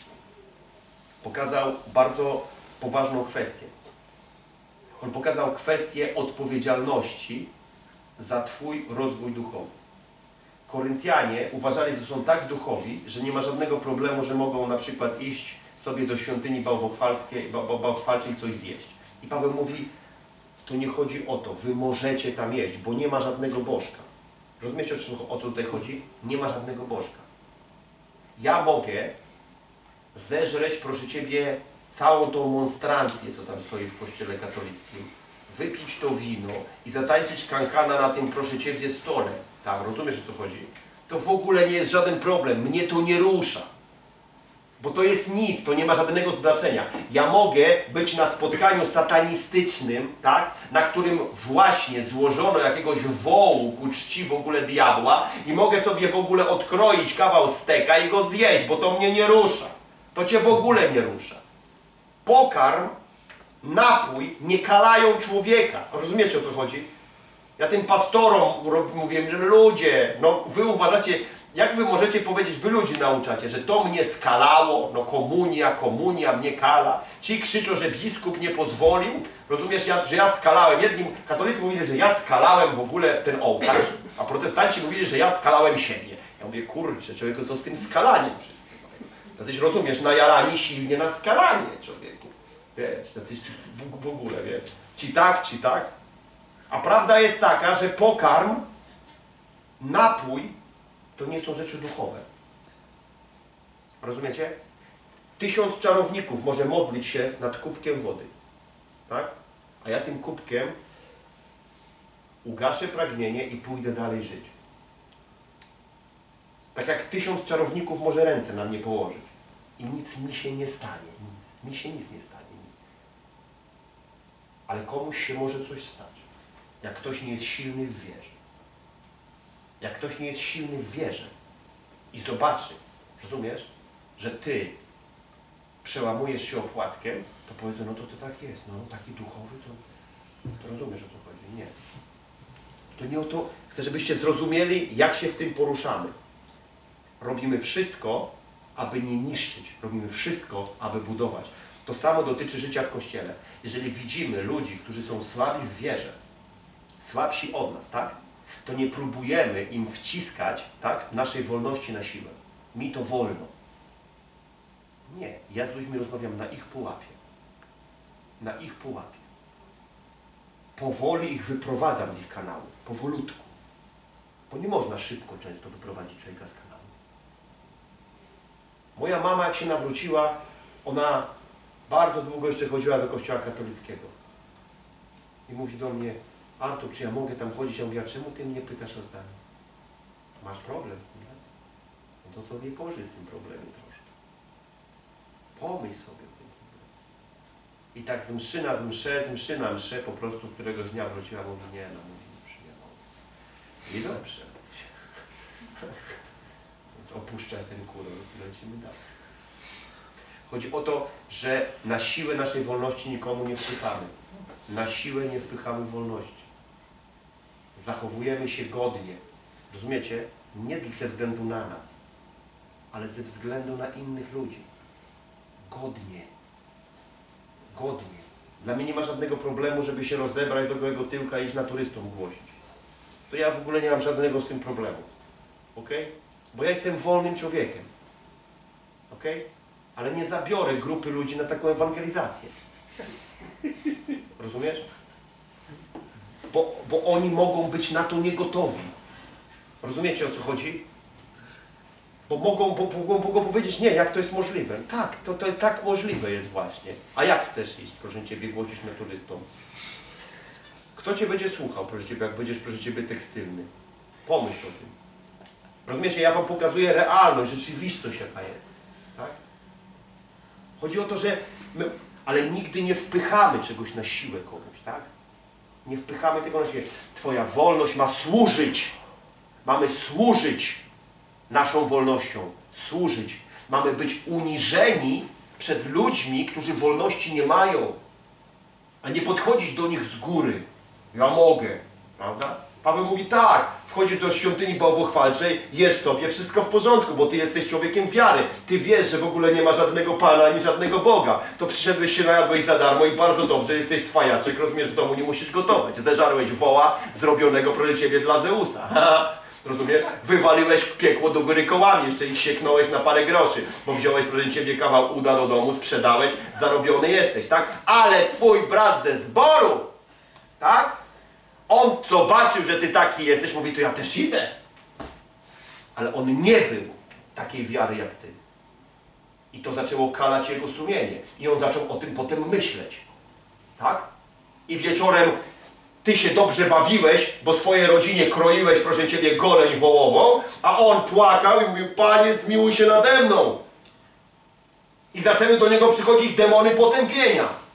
pokazał bardzo poważną kwestię. On pokazał kwestię odpowiedzialności za twój rozwój duchowy. Koryntianie uważali, że są tak duchowi, że nie ma żadnego problemu, że mogą na przykład iść sobie do świątyni bałwochwalczej i coś zjeść. I Paweł mówi, to nie chodzi o to, wy możecie tam jeść, bo nie ma żadnego bożka. Rozumiecie, o co tutaj chodzi? Nie ma żadnego bożka. Ja mogę zeżreć, proszę Ciebie, całą tą monstrancję, co tam stoi w kościele katolickim, wypić to wino i zatańczyć kankana na tym, proszę Ciebie, stole. Tam, rozumiesz, o co chodzi? To w ogóle nie jest żaden problem. Mnie to nie rusza. Bo to jest nic, to nie ma żadnego znaczenia. Ja mogę być na spotkaniu satanistycznym, tak, na którym właśnie złożono jakiegoś wołu ku czci w ogóle diabła i mogę sobie w ogóle odkroić kawał steka i go zjeść, bo to mnie nie rusza. To Cię w ogóle nie rusza. Pokarm, napój nie kalają człowieka. Rozumiecie, o co chodzi? Ja tym pastorom mówię, że ludzie, no wy uważacie, jak wy możecie powiedzieć, wy ludzi nauczacie, że to mnie skalało, no komunia mnie kala. Ci krzyczą, że biskup nie pozwolił, rozumiesz, że ja skalałem. Jedni katolicy mówili, że ja skalałem w ogóle ten ołtarz, a protestanci mówili, że ja skalałem siebie. Ja mówię, kurczę, człowieku, co z tym skalaniem wszyscy? Jesteś, rozumiesz, najarani silnie na skalanie, człowieku. Wiesz, jesteś w ogóle, wiesz, ci tak. A prawda jest taka, że pokarm, napój, to nie są rzeczy duchowe. Rozumiecie? 1000 czarowników może modlić się nad kubkiem wody. Tak? A ja tym kubkiem ugaszę pragnienie i pójdę dalej żyć. Tak jak 1000 czarowników może ręce na mnie położyć. I nic mi się nie stanie. Nic. Mi się nic nie stanie. Ale komuś się może coś stać. Jak ktoś nie jest silny w wierze. Jak ktoś nie jest silny w wierze i zobaczy, rozumiesz, że ty przełamujesz się opłatkiem, to powiedzą, no to tak jest, no taki duchowy, to rozumiesz, o co chodzi. Nie. To nie o to, chcę, żebyście zrozumieli, jak się w tym poruszamy. Robimy wszystko, aby nie niszczyć. Robimy wszystko, aby budować. To samo dotyczy życia w Kościele. Jeżeli widzimy ludzi, którzy są słabi w wierze, słabsi od nas, tak? To nie próbujemy im wciskać, tak, naszej wolności na siłę. Mi to wolno. Nie. Ja z ludźmi rozmawiam na ich pułapie. Na ich pułapie. Powoli ich wyprowadzam z ich kanału. Powolutku. Bo nie można szybko często wyprowadzić człowieka z kanału. Moja mama, jak się nawróciła, ona bardzo długo jeszcze chodziła do kościoła katolickiego. I mówi do mnie, Artur, czy ja mogę tam chodzić? Ja mówię, a czemu ty mnie pytasz o zdanie? Masz problem z tym, tak? No to sobie pożyj w tym problemie troszkę. Pomyśl sobie o tym problemie. I tak z mszy na mszę, po prostu któregoś dnia wróciła, mówi, nie, no mówi, nie mogę. I dobrze. Więc opuszczaj ten kuror i lecimy dalej. Chodzi o to, że na siłę naszej wolności nikomu nie wpychamy. Na siłę nie wpychamy wolności. zachowujemy się godnie. Rozumiecie? Nie ze względu na nas, ale ze względu na innych ludzi. Godnie. Godnie. Dla mnie nie ma żadnego problemu, żeby się rozebrać do gołego tyłka i iść na turystom głosić. To ja w ogóle nie mam żadnego z tym problemu. Ok? Bo ja jestem wolnym człowiekiem. Ok? Ale nie zabiorę grupy ludzi na taką ewangelizację. Rozumiesz? Bo oni mogą być na to niegotowi. Rozumiecie, o co chodzi? Bo mogą powiedzieć, nie, jak to jest możliwe? Tak, to jest tak możliwe jest właśnie. A jak chcesz iść, proszę Ciebie, głosić na turystom? Kto Cię będzie słuchał, proszę Ciebie, jak będziesz, proszę Ciebie, tekstylny? Pomyśl o tym. Rozumiecie, ja Wam pokazuję realność, rzeczywistość jaka jest. Tak? Chodzi o to, że my, ale nigdy nie wpychamy czegoś na siłę komuś, tak? Nie wpychamy tego na siłę. Twoja wolność ma służyć. Mamy służyć naszą wolnością. Służyć. Mamy być uniżeni przed ludźmi, którzy wolności nie mają. A nie podchodzić do nich z góry. Ja mogę. Prawda? Paweł mówi tak, wchodzisz do świątyni bałwochwalczej, jesz sobie, wszystko w porządku, bo ty jesteś człowiekiem wiary. Ty wiesz, że w ogóle nie ma żadnego Pana ani żadnego Boga. To przyszedłeś się, najadłeś za darmo i bardzo dobrze, jesteś cwajaczek, rozumiesz, w domu nie musisz gotować. Zeżarłeś woła zrobionego proszę ciebie dla Zeusa. Rozumiesz? Wywaliłeś piekło do góry kołami, jeszcze ich sieknąłeś na parę groszy, bo wziąłeś proszę ciebie kawał uda do domu, sprzedałeś, zarobiony jesteś, tak? Ale twój brat ze zboru, tak? On zobaczył, że ty taki jesteś, mówi, to ja też idę. Ale on nie był takiej wiary jak ty. I to zaczęło kalać jego sumienie. I on zaczął o tym potem myśleć. Tak? I wieczorem ty się dobrze bawiłeś, bo swojej rodzinie kroiłeś, proszę ciebie, goleń wołową, a on płakał i mówił, Panie, zmiłuj się nade mną. I zaczęły do niego przychodzić demony potępienia.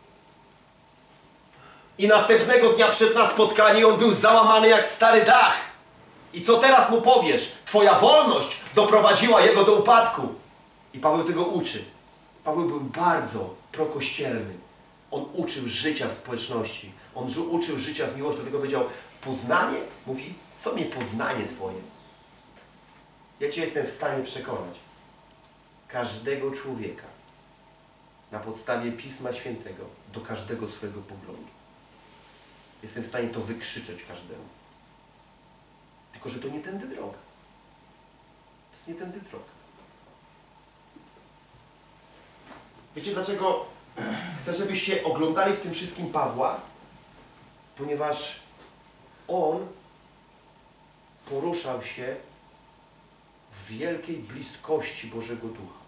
I następnego dnia przed na spotkanie on był załamany jak stary dach. I co teraz mu powiesz? Twoja wolność doprowadziła jego do upadku. I Paweł tego uczy. Paweł był bardzo prokościelny. On uczył życia w społeczności. On uczył życia w miłości. Dlatego powiedział, poznanie? Mówi, co mi poznanie Twoje? Ja Cię jestem w stanie przekonać. Każdego człowieka na podstawie Pisma Świętego do każdego swojego poglądu. Jestem w stanie to wykrzyczeć każdemu. Tylko, że to nie tędy droga. To jest nie tędy droga. Wiecie dlaczego chcę, żebyście oglądali w tym wszystkim Pawła? Ponieważ on poruszał się w wielkiej bliskości Bożego Ducha.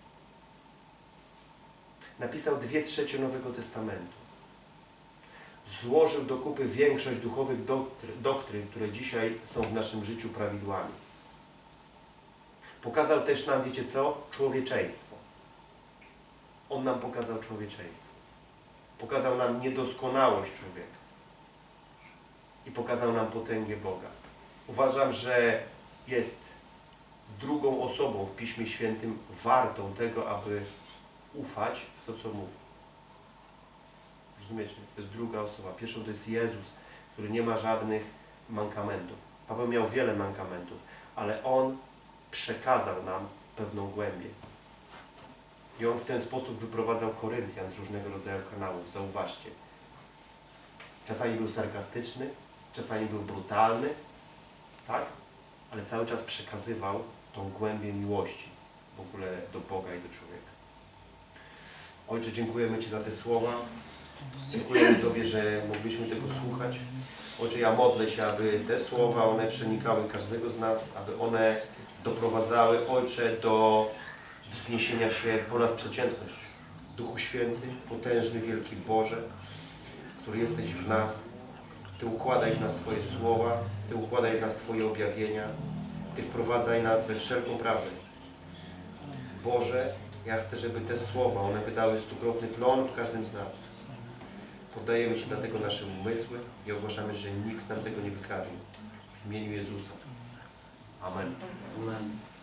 Napisał 2/3 Nowego Testamentu. Złożył do kupy większość duchowych doktryn, które dzisiaj są w naszym życiu prawidłami. Pokazał też nam, wiecie co? Człowieczeństwo. On nam pokazał człowieczeństwo. Pokazał nam niedoskonałość człowieka. I pokazał nam potęgę Boga. Uważam, że jest drugą osobą w Piśmie Świętym wartą tego, aby ufać w to, co mówi. Rozumiecie? To jest druga osoba. Pierwszą to jest Jezus, który nie ma żadnych mankamentów. Paweł miał wiele mankamentów, ale on przekazał nam pewną głębię. I on w ten sposób wyprowadzał Koryntian z różnego rodzaju kanałów. Zauważcie. Czasami był sarkastyczny, czasami był brutalny, tak? Ale cały czas przekazywał tą głębię miłości w ogóle do Boga i do człowieka. Ojcze, dziękujemy Ci za te słowa. Dziękujemy Tobie, że mogliśmy tego słuchać. Ojcze, ja modlę się, aby te słowa, one przenikały każdego z nas, aby one doprowadzały, Ojcze, do wzniesienia się ponad przeciętność. Duchu Święty, potężny, wielki Boże, który jesteś w nas. Ty układaj w nas Twoje słowa, Ty układaj w nas Twoje objawienia. Ty wprowadzaj nas we wszelką prawdę. Boże, ja chcę, żeby te słowa, one wydały stukrotny plon w każdym z nas. Poddajemy Ci dlatego nasze umysły i ogłaszamy, że nikt nam tego nie wykradnie. W imieniu Jezusa. Amen. Amen.